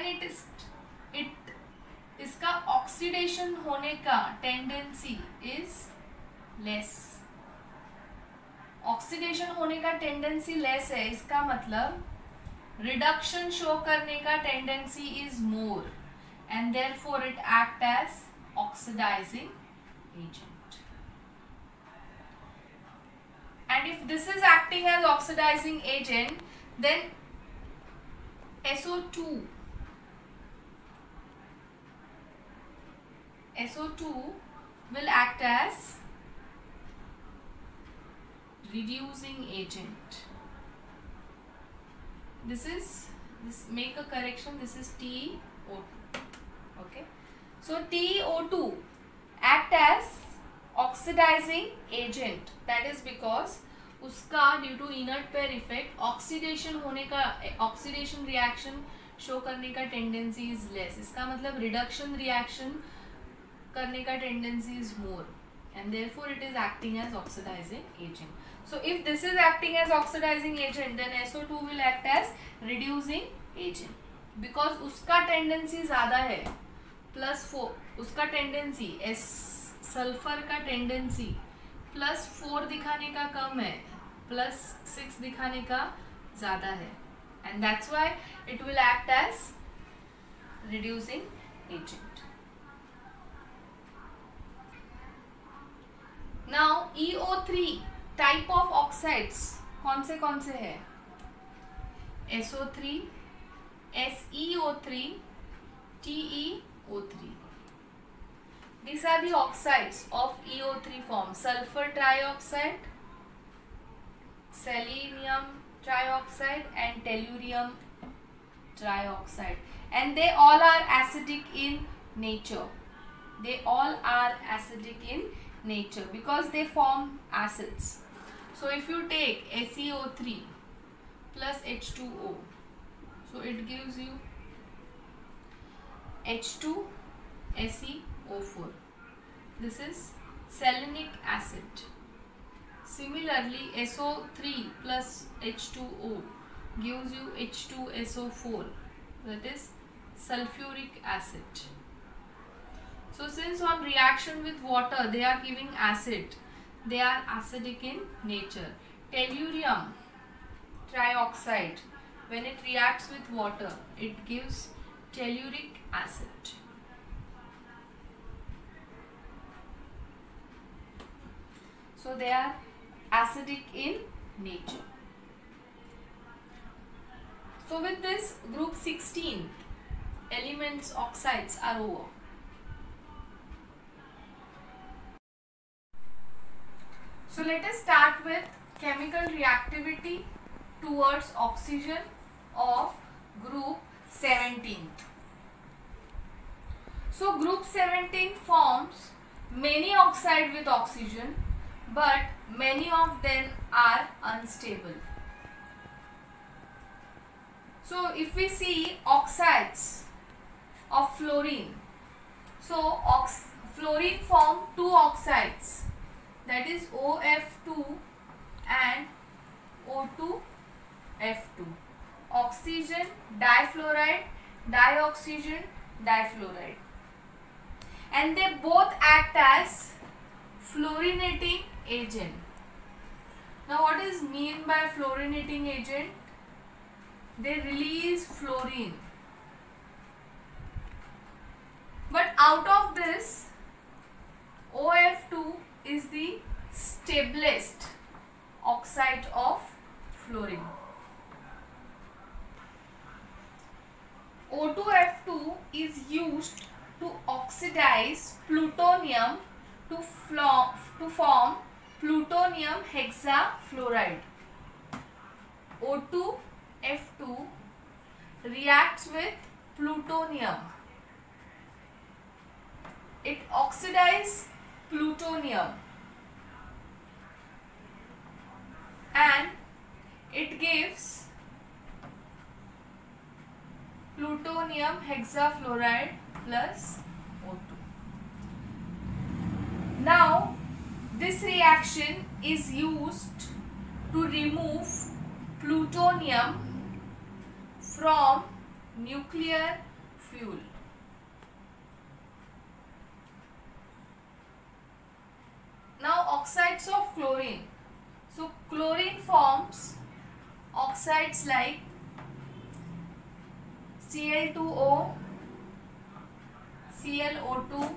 इसका oxidation होने का टेंडेंसी इज लेस. ऑक्सीडेशन होने का टेंडेंसी लेस है, इसका मतलब रिडक्शन शो करने का tendency is more and therefore it act as oxidizing agent. And if this is acting as oxidizing agent, then SO2 will act as reducing agent. This make a correction, this is TeO2. Okay, so TeO2 act as oxidizing agent. That is because उसका due to inert pair effect oxidation होने का, oxidation reaction show करने का tendency is less. इसका मतलब reduction reaction करने का tendency is more and therefore it is acting as oxidizing agent. So if this is acting as oxidizing agent, then SO2 will act as reducing agent because उसका tendency ज़्यादा है. +4 उसका tendency, sulphur का tendency +4 दिखाने का कम है, +6 दिखाने का ज़्यादा है, and that's why it will act as reducing agent. Now EO3 type of oxides कौन से है? SO3, SeO3, TeO3. These are the oxides of EO3 form: sulfur trioxide, selenium trioxide, and tellurium trioxide, and they all are acidic in nature. They all are acidic in nature because they form acids. So if you take SeO3 plus H2O, so it gives you H2SeO4. This is selenic acid. Similarly, SO3 plus H2O gives you H2SO4, that is sulfuric acid. So since on reaction with water they are giving acid, they are acidic in nature. Tellurium trioxide, when it reacts with water, it gives telluric acid. So they are acidic in nature. So with this, group 16 elements, oxides are over. So let us start with chemical reactivity towards oxygen of group 17. So group 17 forms many oxides with oxygen, but many of them are unstable. So if we see oxides of fluorine, so fluorine form two oxides, that is OF2 and O2F2. Oxygen difluoride, dioxygen difluoride, and they both act as fluorinating agent. Now what is mean by fluorinating agent? They release fluorine. But out of this, OF2 is the stablest oxide of fluorine. O2F2 is used to oxidize plutonium to form plutonium hexafluoride. O2F2 reacts with plutonium. It oxidizes plutonium and it gives plutonium hexafluoride plus O2. Now this reaction is used to remove plutonium from nuclear fuel. Now oxides of chlorine. So chlorine forms oxides like Cl2O, ClO2,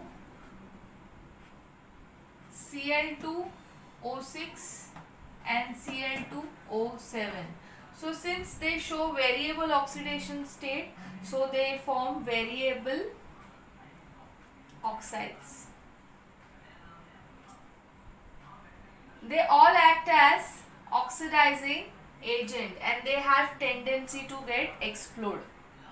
Cl2O6 and Cl2O7. So since they show variable oxidation state, so they form variable oxides. They all act as oxidizing agent and they have tendency to get explode.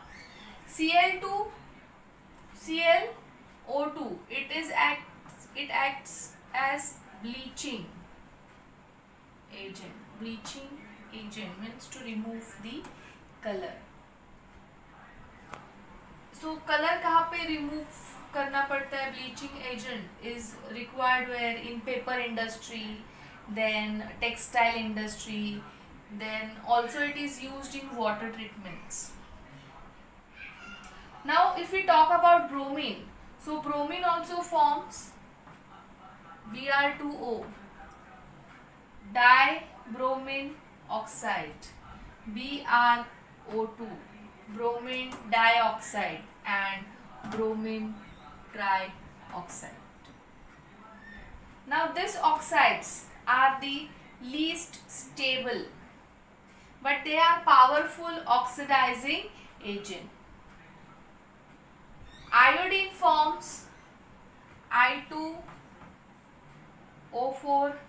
ClO2, it acts as bleaching agent. Bleaching agent means to remove the color. So color कहाँ पे remove करना पड़ता है? Bleaching agent is required where in paper industry, then textile industry, then also it is used in water treatments. Now if we talk about bromine, so bromine also forms Br2O, dibromine oxide, BrO2, bromine dioxide and bromine trioxide. Now these oxides are the least stable, but they are powerful oxidizing agent. Iodine forms I2O4,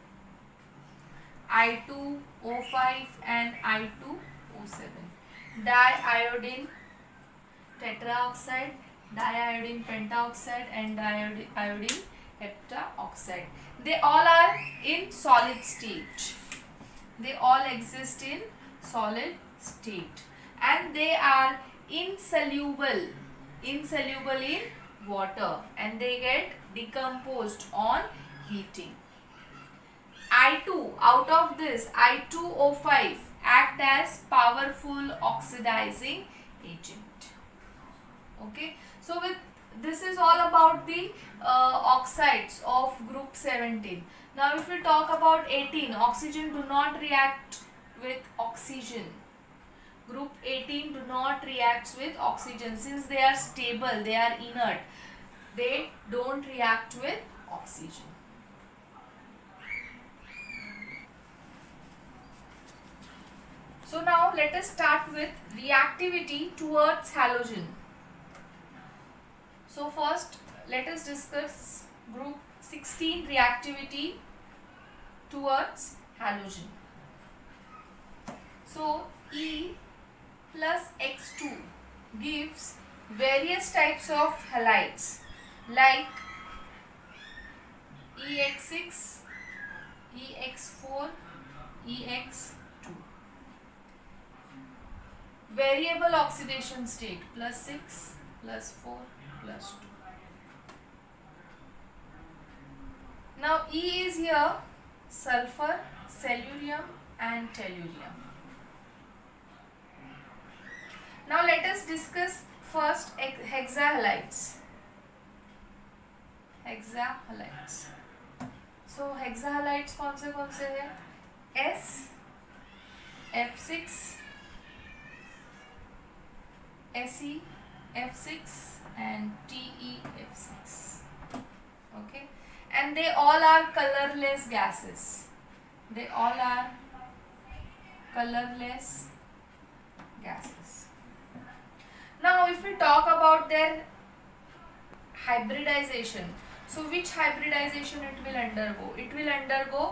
I2O5 and I2O7. Diiodine tetraoxide, diiodine pentaoxide and diiodine heptaoxide. They all are in solid state. They all exist in solid state and they are insoluble in water and they get decomposed on heating. I2, out of this I2O5 act as powerful oxidizing agent. Okay, so with this is all about the oxides of group 17. Now if we talk about 18, oxygen do not react with oxygen. Group 18 do not react with oxygen since they are stable, they are inert. They don't react with oxygen. So now let us start with reactivity towards halogen. So first let us discuss group 16 reactivity towards halogen. So E plus X2 gives various types of halides like EX6, EX4, EX2. Variable oxidation state +6, +4, +2. Now E is here sulfur, cellurium and tellurium. Now let us discuss first hexahalides. Hexahalides. So hexahalides कौन से हैं? S, F6, Se, F6 and TeF6. Okay, and they all are colorless gases. They all are colorless gases. Now if we talk about their hybridization, so which hybridization it will undergo? It will undergo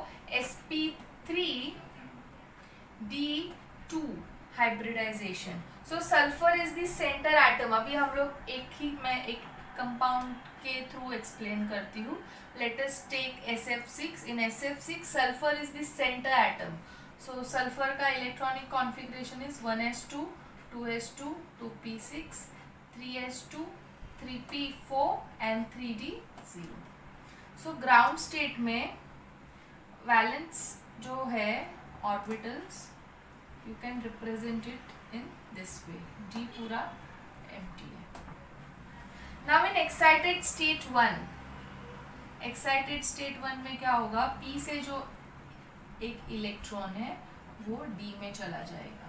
sp3d2 hybridization. So sulfur is the center atom. अभी हम लोग मैं एक compound के through explain करती हूँ. Let us take SF6. In SF6 sulfur is the center atom. So sulfur का electronic configuration is 1s2, 2s2, 2p6, 3s2, 3p4 and 3d0. So ground state में valence जो है orbitals, you can represent it in this way. D पूरा empty है. Now in excited state 1, excited state 1 में क्या होगा? P से जो एक इलेक्ट्रॉन है वो D में चला जाएगा.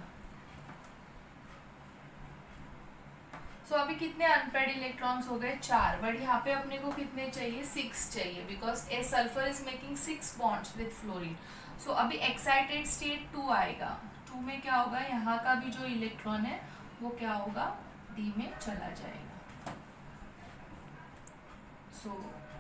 So अभी कितने अनपेड इलेक्ट्रॉन्स हो गए? 4. बट यहाँ पे अपने को कितने चाहिए? 6 चाहिए because a sulphur is making 6 bonds with fluorine. So अभी एक्साइटेड स्टेट 2 आएगा. 2 में क्या होगा? यहाँ का भी जो इलेक्ट्रॉन है वो क्या होगा? डी में चला जाएगा. So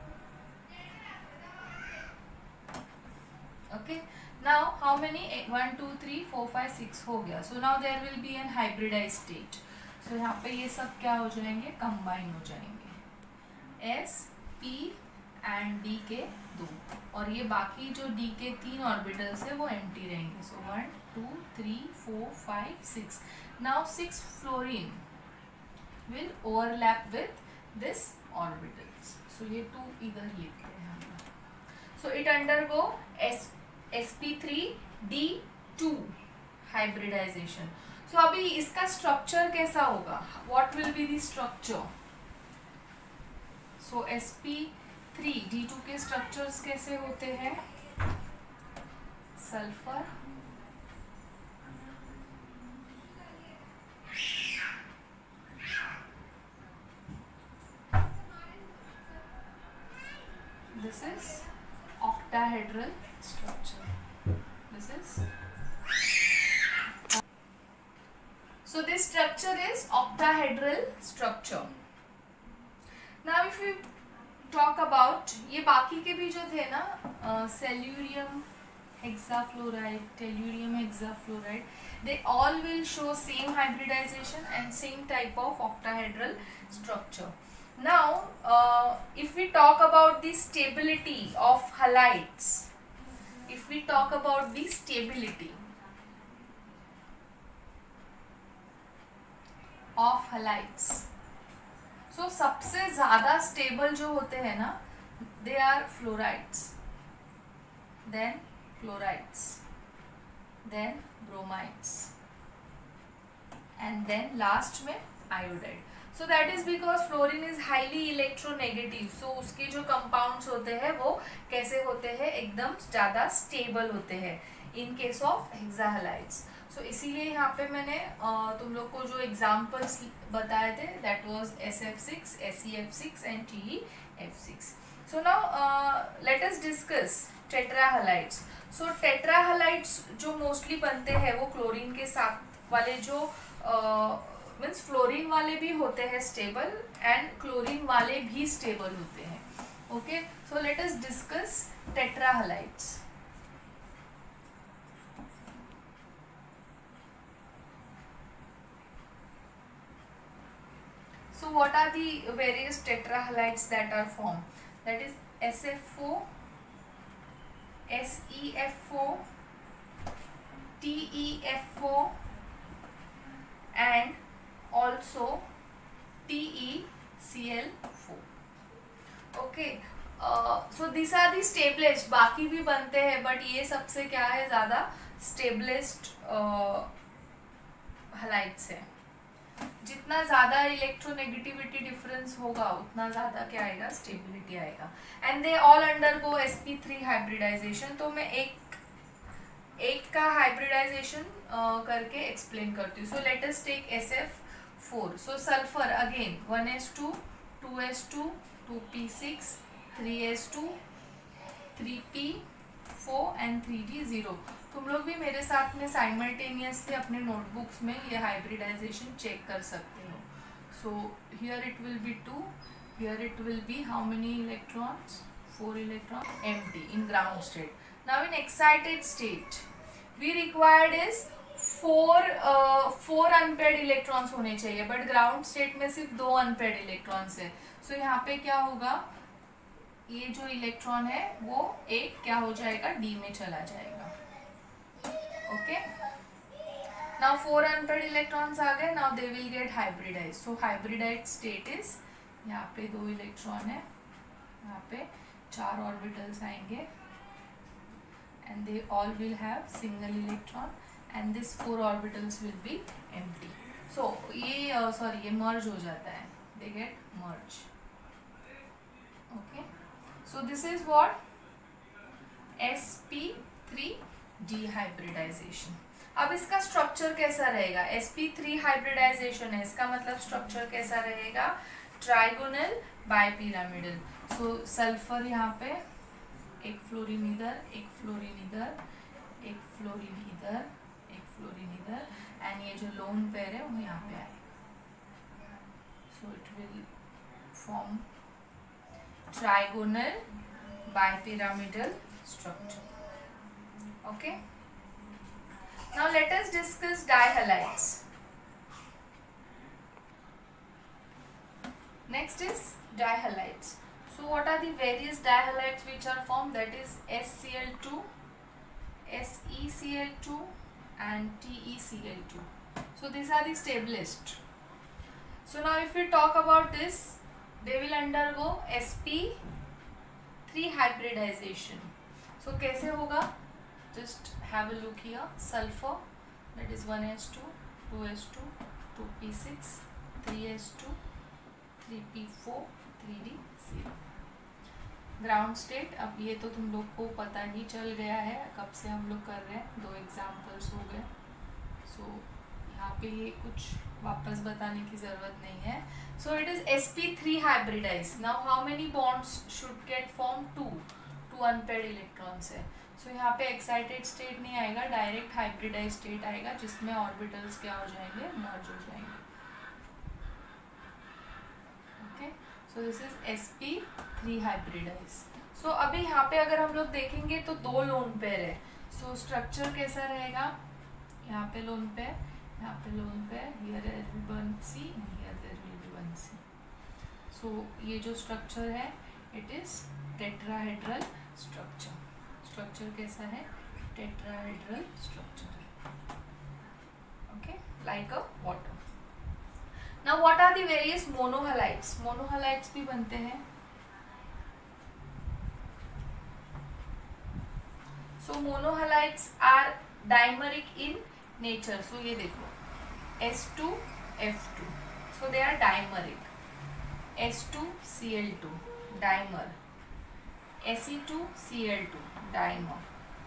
okay, now how many? 1 2 3 4 5 6 हो गया. So now there will be an hybridise state. So यहाँ पे ये सब क्या हो जाएंगे? कंबाइन हो जाएंगे. एस पी एंड डी के 2 और ये बाकी जो डी के 3 ऑर्बिटल्स है वो एम्प्टी रहेंगे. So 1 2 3 4 5 6. Now 6 fluorine will overlap with this orbitals. So ये 2 इधर लिखते हैं हम लोग. So it undergo sp3d2 hybridisation. So अभी इसका स्ट्रक्चर कैसा होगा? What will be the structure? So sp3d2 के स्ट्रक्चर्स कैसे होते हैं? Sulphur, this is octahedral structure. This is so this structure is octahedral structure. Now if you talk about ये बाकी के भी जो थे ना, सेल्यूरियम hexafluoride, tellurium hexafluoride, they all will show same hybridization and same type of octahedral structure. Now if we talk about the stability of halides, if we talk about the stability of halides, so सबसे ज़्यादा stable जो होते हैं ना, they are fluorides, then chlorides, then bromides, and then last में iodide. So that is because fluorine is highly electronegative. So उसके जो compounds होते हैं वो कैसे होते हैं, एकदम ज़्यादा stable होते हैं in case of hexahalides. So इसीलिए यहाँ पे मैंने तुम लोग को जो examples बताए थे, that was SF6, SEF6 and TEF6. So now let us discuss tetrahalides. So tetrahalides जो मोस्टली बनते हैं वो क्लोरीन के साथ वाले जो मीन्स फ्लोरीन वाले भी होते हैं स्टेबल एंड क्लोरीन वाले भी स्टेबल होते हैं. Okay, so let us discuss tetrahalides. So what are the various tetrahalides that are formed? That is SF4, SEF4, TEF4 and also TeCl4. Okay, so these are the stablest. बाकी भी बनते हैं but ये सबसे क्या है, ज़्यादा स्टेबलेस्ट हलाइड्स है. जितना ज़्यादा इलेक्ट्रोनेगेटिविटी डिफरेंस होगा उतना ज़्यादा क्या आएगा, स्टेबिलिटी आएगा. And they all undergo sp3 hybridisation. तो मैं एक का हाइब्रिडाइजेशन करके एक्सप्लेन करती हूँ. So let us take SF4. So sulphur again 1s2, 2s2, 2p6, 3s2, 3p4 and 3d0. तुम लोग भी मेरे साथ में साइमल्टेनियसली अपने नोटबुक्स में ये हाइब्रिडाइजेशन चेक कर सकते हो. So here it will be 2, here it will be how many electrons, 4 electron empty in ground state. Now in excited state we required is 4 unpaired electrons होने चाहिए, बट ग्राउंड स्टेट में सिर्फ 2 unpaired electrons है. So यहाँ पे क्या होगा, ये जो इलेक्ट्रॉन है वो एक क्या हो जाएगा, डी में चला जाएगा. ओके, नाउ 4 अनपेयर्ड इलेक्ट्रॉन्स आ गए. Now they will get hybridise. So hybridise state is, यहाँ पे 2 इलेक्ट्रॉन है, यहाँ पे 4 ऑर्बिटल्स आएंगे and they all will have single electron and this 4 orbitals will be empty. So ये sorry ये merge हो जाता है, they get merge. Okay, so this is what sp3 dehybridization. अब इसका स्ट्रक्चर कैसा रहेगा, sp3 हाइब्रिडाइजेशन है, इसका मतलब स्ट्रक्चर कैसा रहेगा, ट्राइगोनल बाइपिरामिडल. सो सल्फर यहाँ पे एक फ्लोरीन इधर, एक फ्लोरीन इधर, एक फ्लोरीन इधर, एक फ्लोरीन इधर, एंड ये जो लोन पेयर है वो यहाँ पे आएगा. So it will form trigonal bipyramidal structure. Okay, now let us discuss dihalides. Next is dihalides. So what are the various dihalides which are formed? That is SCl2, SeCl2 and TeCl2. So these are the stablest. So now if we talk about this, they will undergo sp3 hybridization. So कैसे होगा? Just have a look here. Sulfur, that is 1s2, 2s2, 2p6, 3s2, 3p4, 3d0. Ground state. अब ये तो तुम लोग को पता ही चल गया है, कब से हम लोग कर रहे हैं, 2 एग्जाम्पल्स हो गए. सो यहाँ पे ये कुछ वापस बताने की ज़रूरत नहीं है. So it is sp3 hybridise. Now how many bonds should get form, 2 unpaired electrons है. सो यहाँ पे एक्साइटेड स्टेट नहीं आएगा, डायरेक्ट हाइब्रिडाइज स्टेट आएगा जिसमें ऑर्बिटल्स क्या हो जाएंगे, मर्ज हो जाएंगे. Okay, so this is sp3 hybridise. So अभी यहाँ पे अगर हम लोग देखेंगे तो 2 लोन पेयर है. सो स्ट्रक्चर कैसा रहेगा, यहाँ पे लोन पेयर, यहाँ पे lone pair, here there will be 1 C and here there will be 1 C. So ये जो स्ट्रक्चर है it is tetrahedral structure. Structure कैसा है, tetrahedral structure. Okay, like a water. Now what are the various monohalides. Monohalides भी बनते हैं. So monohalides are dimeric in nature. So ये देखो S2F2, so they are dimeric. S2Cl2 dimer, Se2Cl2 dimer,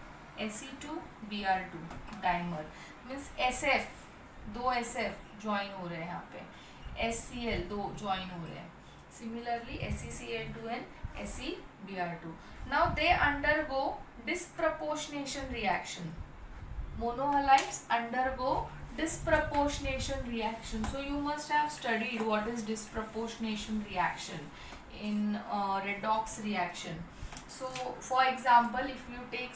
Se2Br2 dimer. Means SF, 2 SF join हो रहे हैं यहाँ पे, SCl 2 ज्वाइन हो रहे हैं. Similarly SeCl2 and SeBr2. Now they undergo disproportionation reaction. Monohalides undergo disproportionation reaction. So you must have studied what is disproportionation reaction in redox reaction. So for example, if you take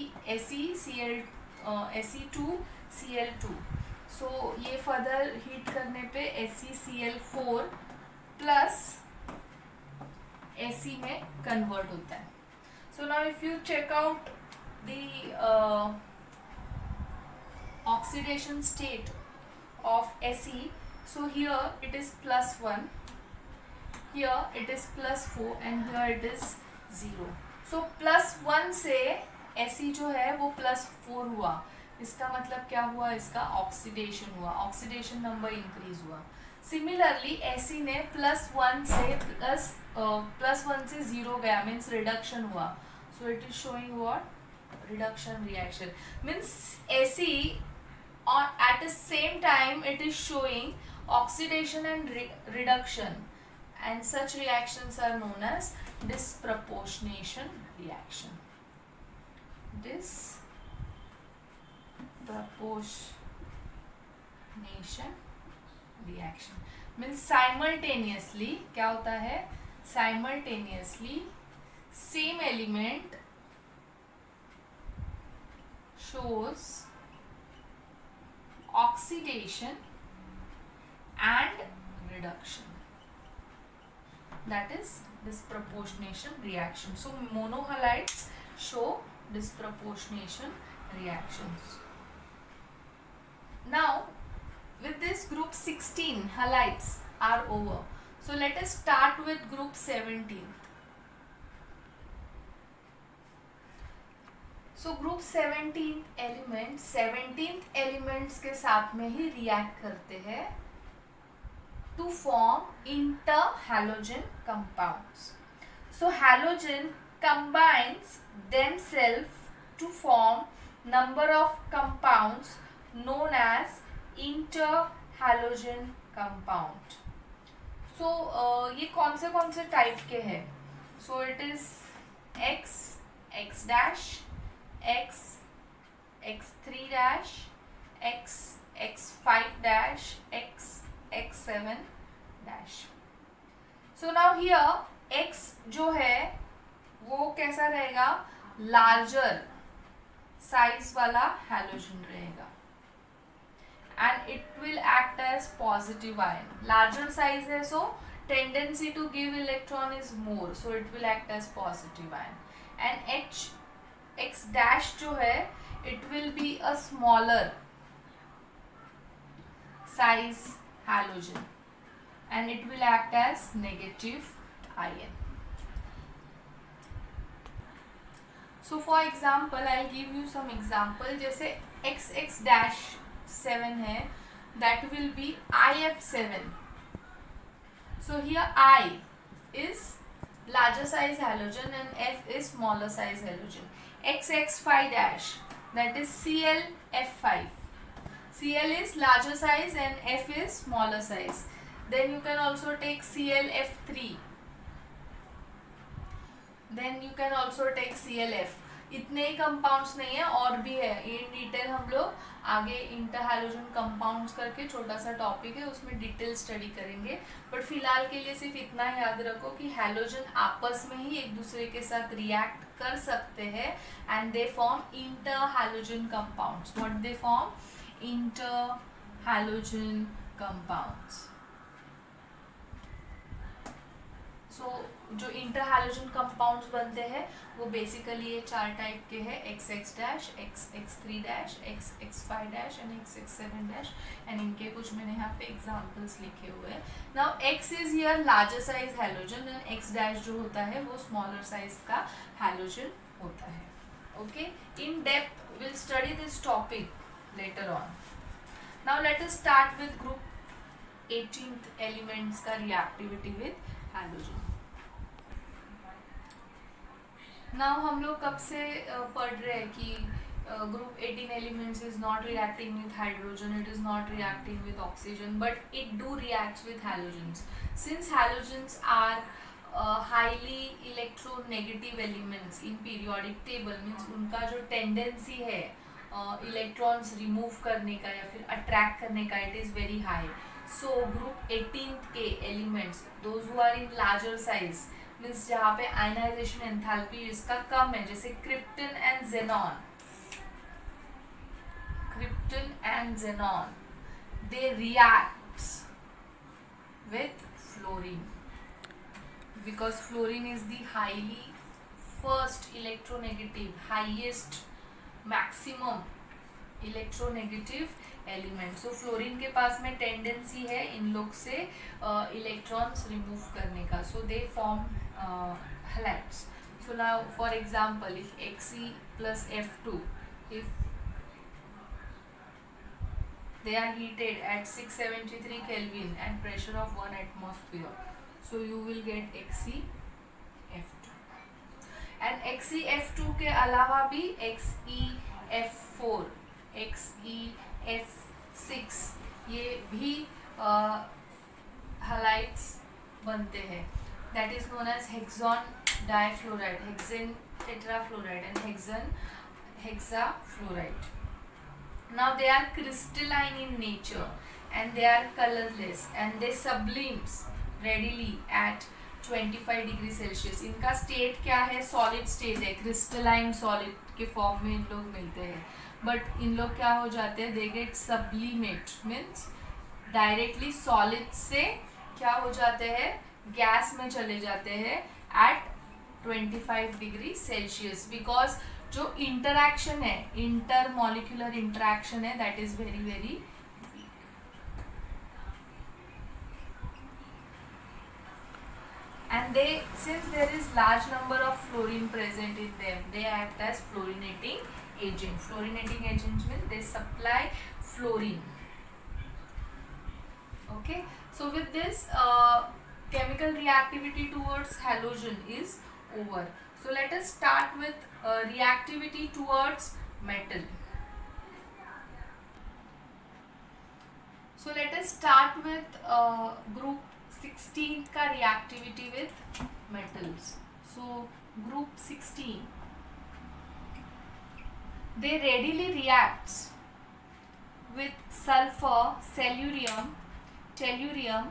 Se2Cl2, so ये further heat करने पे SeCl4 plus Se में convert होता है. So now if you check out the oxidation state of Se, so here it is +1, here it is +4 and here it is 0. So +1 से Se जो है वो +4 हुआ. इसका मतलब क्या हुआ, इसका ऑक्सीडेशन हुआ, ऑक्सीडेशन नंबर इंक्रीज हुआ. सिमिलरली Se ने +1 से 0 गया, मीन्स रिडक्शन हुआ. So it is showing what? Reduction reaction. Means Se at the same time it is showing oxidation and reduction, and such reactions are known as disproportionation reaction. Disproportionation reaction means simultaneously क्या होता है, simultaneously same element shows oxidation and reduction. That is disproportionation reaction. So monohalides show disproportionation reactions. Now with this group 16 halides are over. So let us start with group 17. So group 17th elements के साथ में ही react करते हैं to form interhalogen compounds. So halogen combines themselves to form number of compounds known as interhalogen compound. So ये कौन से type के हैं? So it is X, X dash, X, X3 dash, X, X5 dash, X, X7 dash. So now here X जो है वो कैसा रहेगा, larger size वाला halogen रहेगा, and it will act as positive ion. Larger size है, so tendency to give electron is more, so it will act as positive ion. And X dash जो है it will be a smaller size halogen and it will act as negative ion. So for example I'll give you some example. जैसे XX dash 7 है, that will be IF7. So here I is larger size halogen and F is smaller size halogen. XX5 dash, that is ClF5. Cl is larger size and F is smaller size. Then you can also take ClF3. Then you can also take ClF. इतने ही compounds नहीं है, और भी है, in detail हम लोग आगे inter halogen compounds करके छोटा सा टॉपिक है, उसमें डिटेल स्टडी करेंगे। बट फिलहाल के लिए सिर्फ इतना याद रखो कि हैलोजन आपस में ही एक दूसरे के साथ रिएक्ट कर सकते हैं and they form interhalogen compounds. What they form? Interhalogen compounds. So जो इंटर हैलोजन कंपाउंड्स बनते हैं वो बेसिकली ये 4 टाइप के हैं, XX dash, XX3 dash, XX5 dash and XX7 dash, and इनके कुछ मैंने यहाँ पे एग्जांपल्स लिखे हुए हैं। Now X is here larger size halogen and X dash जो होता है वो स्मॉलर साइज का हैलोजन होता है। Okay, in depth will study this topic later on. Now let us start with group 18th elements का रिएक्टिविटी विद हैलोजन। नाउ हम लोग कब से पढ़ रहे हैं कि group 18 elements is not reacting with hydrogen, it is not reacting with oxygen, but it do reacts with halogens. Since halogens are highly electronegative elements in periodic table, means उनका जो टेंडेंसी है इलेक्ट्रॉन्स रिमूव करने का या फिर attract करने का, it is very high. So group 18 के elements, those who are in larger size, means जहाँ पे आयनाइजेशन एंथैल्पी इसका कम है, जैसे krypton and xenon, krypton and xenon, they reacts with fluorine because fluorine is the highly first electronegative, highest maximum electronegative element. So fluorine के पास में tendency है इन लोग से इलेक्ट्रॉन्स रिमूव करने का, so they form halides. So now for example, if Xe plus F2, if they are heated at 673 Kelvin and pressure of 1 atmosphere, so you will get XeF2. and XeF2 के अलावा भी XeF4, XeF6 ये भी halides बनते हैं, that is known as hexane difluoride, hexane tetrafluoride and hexane hexafluoride. Now they are crystalline in nature and they are colorless and they sublimes readily at 25 degree Celsius. इनका state क्या है? Solid state है, crystalline solid के form में इन लोग मिलते हैं, बट इन लोग क्या हो जाते हैं? They get sublimate, means directly solid से क्या हो जाते हैं? गैस में चले जाते हैं एट 25 डिग्री सेल्सियस, बिकॉज जो इंटरैक्शन है, इंटर मॉलिक्यूलर इंटरैक्शन है, that is very very weak. And they, since there is large number of fluorine present in them, they act as fluorinating agent. Fluorinating agents mean they supply fluorine. Okay, so with this chemical reactivity towards halogen is over. So let us start with reactivity towards metal. So let us start with group 16 का reactivity with metals. So group 16, they readily reacts with sulfur, cellurium, tellurium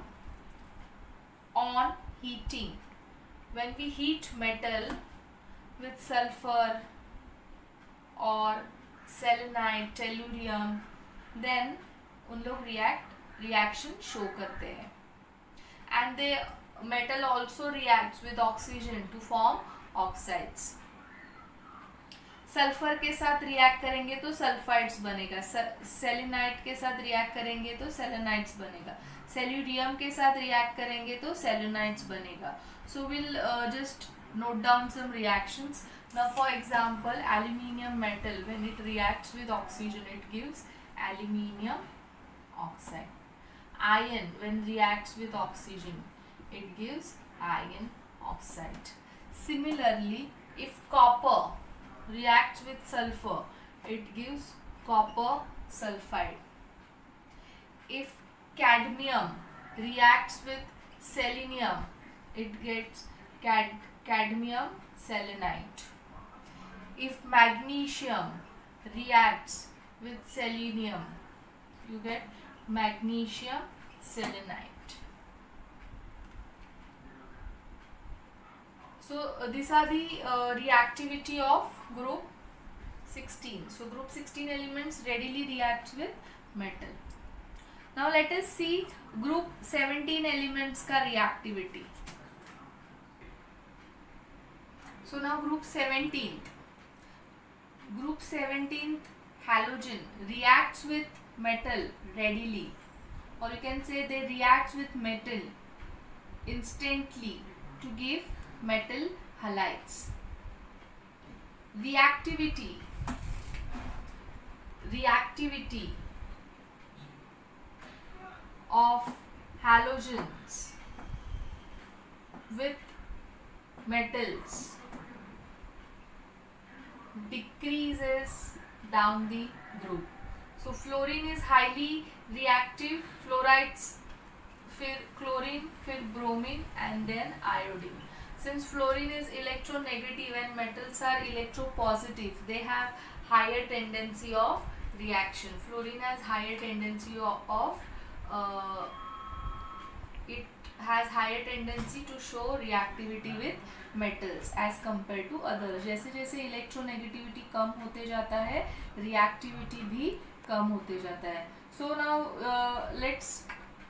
on heating. When we heat metal with sulfur or selenite, tellurium, then उन लोग reaction show करते हैं, and the metal also reacts with oxygen to form oxides. Sulphur के साथ react करेंगे तो sulphides बनेगा, selenite के साथ रिएक्ट करेंगे तो सेलेनाइट्स बनेगा, सेल्यूरियम के साथ रिएक्ट करेंगे तो सेलेनाइट्स बनेगा. So will just note down some reactions. Now for example, aluminium metal, when it reacts with oxygen it gives aluminium oxide. Iron, when reacts with oxygen it gives iron oxide. Similarly, if copper reacts with sulfur it gives copper sulfide. If cadmium reacts with selenium it gets cadmium selenite. if magnesium reacts with selenium, you get magnesium selenite. So these are the reactivity of group 16. So group 16 elements readily reacts with metal. Now let us see group 17 elements का reactivity. So now group 17 halogen reacts with metal readily, or you can say they reacts with metal instantly to give metal halides. Reactivity of halogens with metals decreases down the group. So fluorine is highly reactive, fluorides, फिर chlorine, फिर bromine and then iodine. Since fluorine is electronegative and metals are electropositive, they have higher tendency of reaction. Fluorine has higher tendency it has higher tendency to show reactivity with metals as compared to others. जैसे जैसे electronegativity कम होते जाता है, reactivity भी कम होते जाता है. So now let's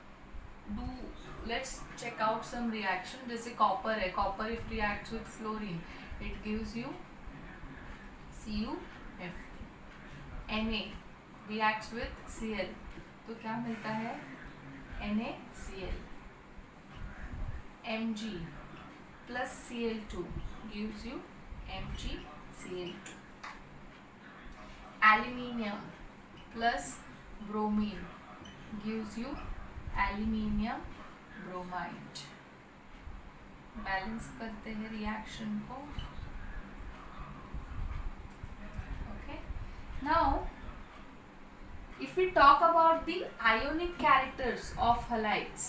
check out some reaction. जैसे copper है, copper if reacts with fluorine, it gives you CuF. Na reacts with Cl, तो क्या मिलता है? NaCl. Mg plus Cl2 gives you MgCl2. Aluminium plus bromine gives you aluminium bromide. Balance करते हैं reaction को. Okay. Now, if we talk about the ionic characters of halides,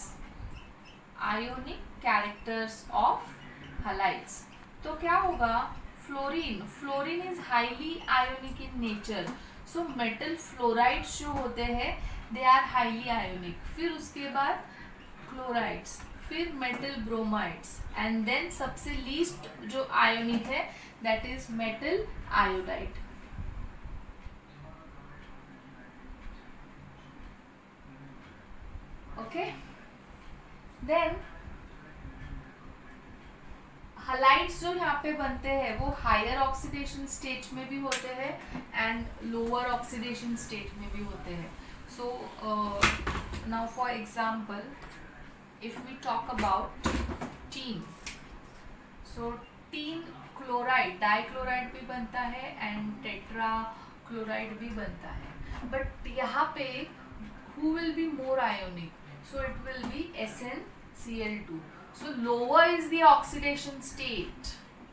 तो क्या होगा? Fluorine is highly ionic in nature. So metal fluorides जो होते हैं they are highly ionic. फिर उसके बाद क्लोराइड्स, फिर मेटल ब्रोमाइड्स एंड देन सबसे लीस्ट जो आयोनिक है that is metal iodide. Okay, then halides जो यहाँ पे बनते हैं वो हायर ऑक्सीडेशन स्टेट में भी होते हैं एंड लोअर ऑक्सीडेशन स्टेट में भी होते हैं. So now for example if we talk about tin, so tin chloride, dichloride भी बनता है एंड टेट्रा क्लोराइड भी बनता है. बट यहाँ पे who will be more ionic? So it will be SnCl2. So lower is the oxidation state.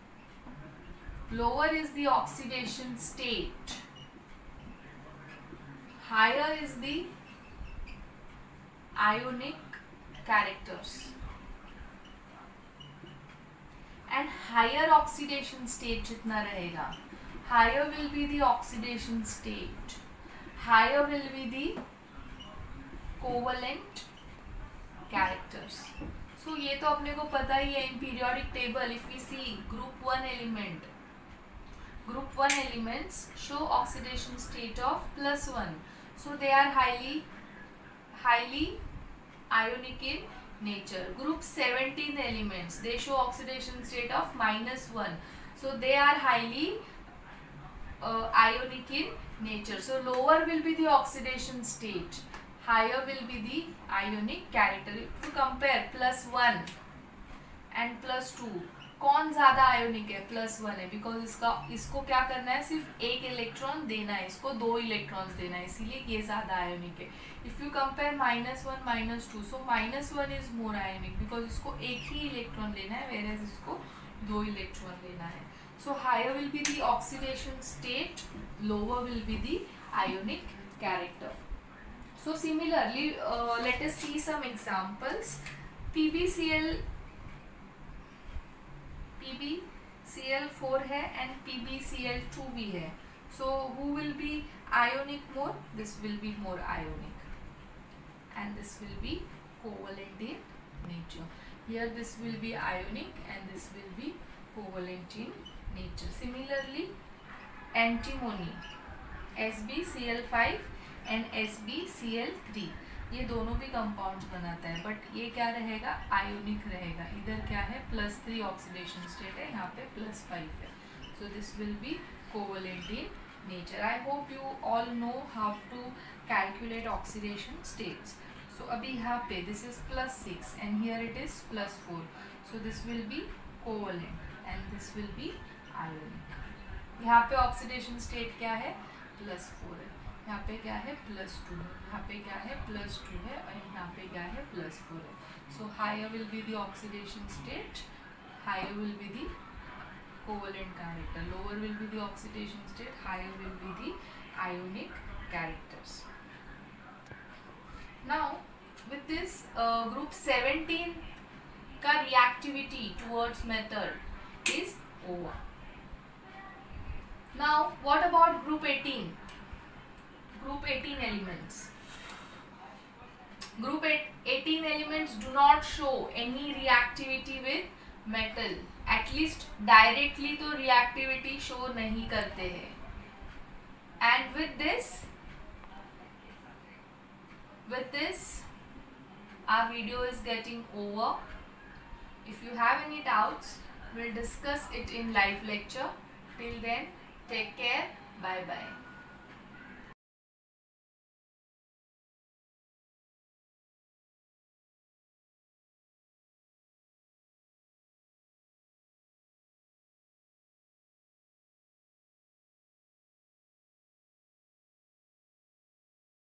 Higher is the ionic characters. And higher oxidation state जितना रहेगा, higher will be the oxidation state. Higher will be the covalent characters. So ये तो अपने को पता ही है. इन periodic table if we see group 1 elements show oxidation state of +1. So they are highly ionic in nature. Group 17 elements they show oxidation state of -1. So they are highly ionic in nature. So lower will be the oxidation state, higher will be the ionic character. If you compare +1 and +2, कौन ज़्यादा ionic है? +1 है, because इसको क्या करना है? सिर्फ एक इलेक्ट्रॉन देना है, इसको 2 इलेक्ट्रॉन्स देना है, इसीलिए ये ज़्यादा आयोनिक है. If you compare -1 -2, so -1 is more ionic because इसको एक ही इलेक्ट्रॉन लेना है, वेयर इसको 2 इलेक्ट्रॉन लेना है. So higher will be the oxidation state, lower will be the ionic character. So similarly, let us see some examples. PbCl Cl4 है and PbCl2 भी है. So who will be ionic more? This will be more ionic, and this will be covalent in nature. Here this will be ionic and this will be covalent in nature. Similarly, antimony SbCl5 and SbCl3, ये दोनों भी compounds बनाता है, but ये क्या रहेगा, ionic रहेगा. इधर क्या है, +3 ऑक्सीडेशन स्टेट है, यहाँ पे +5 है. So this will be covalent in nature. I hope you all know how to calculate oxidation states. So अभी यहाँ पे this is +6 and here it is +4. So this will be covalent and this will be ionic. यहाँ पे oxidation state क्या है, +4 है. यहाँ पे क्या है, +2 है. यहाँ पे क्या है, +2 है. और यहाँ पे क्या है, +4 है. So higher will be the oxidation state, higher will be the covalent character. Lower will be the oxidation state, higher will be the ionic characters. Now with this group 17 का reactivity towards method is over. Now what about group 18? Group 18 elements. Group 18 elements do not show any reactivity with metal. At least directly तो reactivity show नहीं करते हैं. And with this our video is getting over. If you have any doubts, we'll discuss it in live lecture. Till then, take care. Bye bye.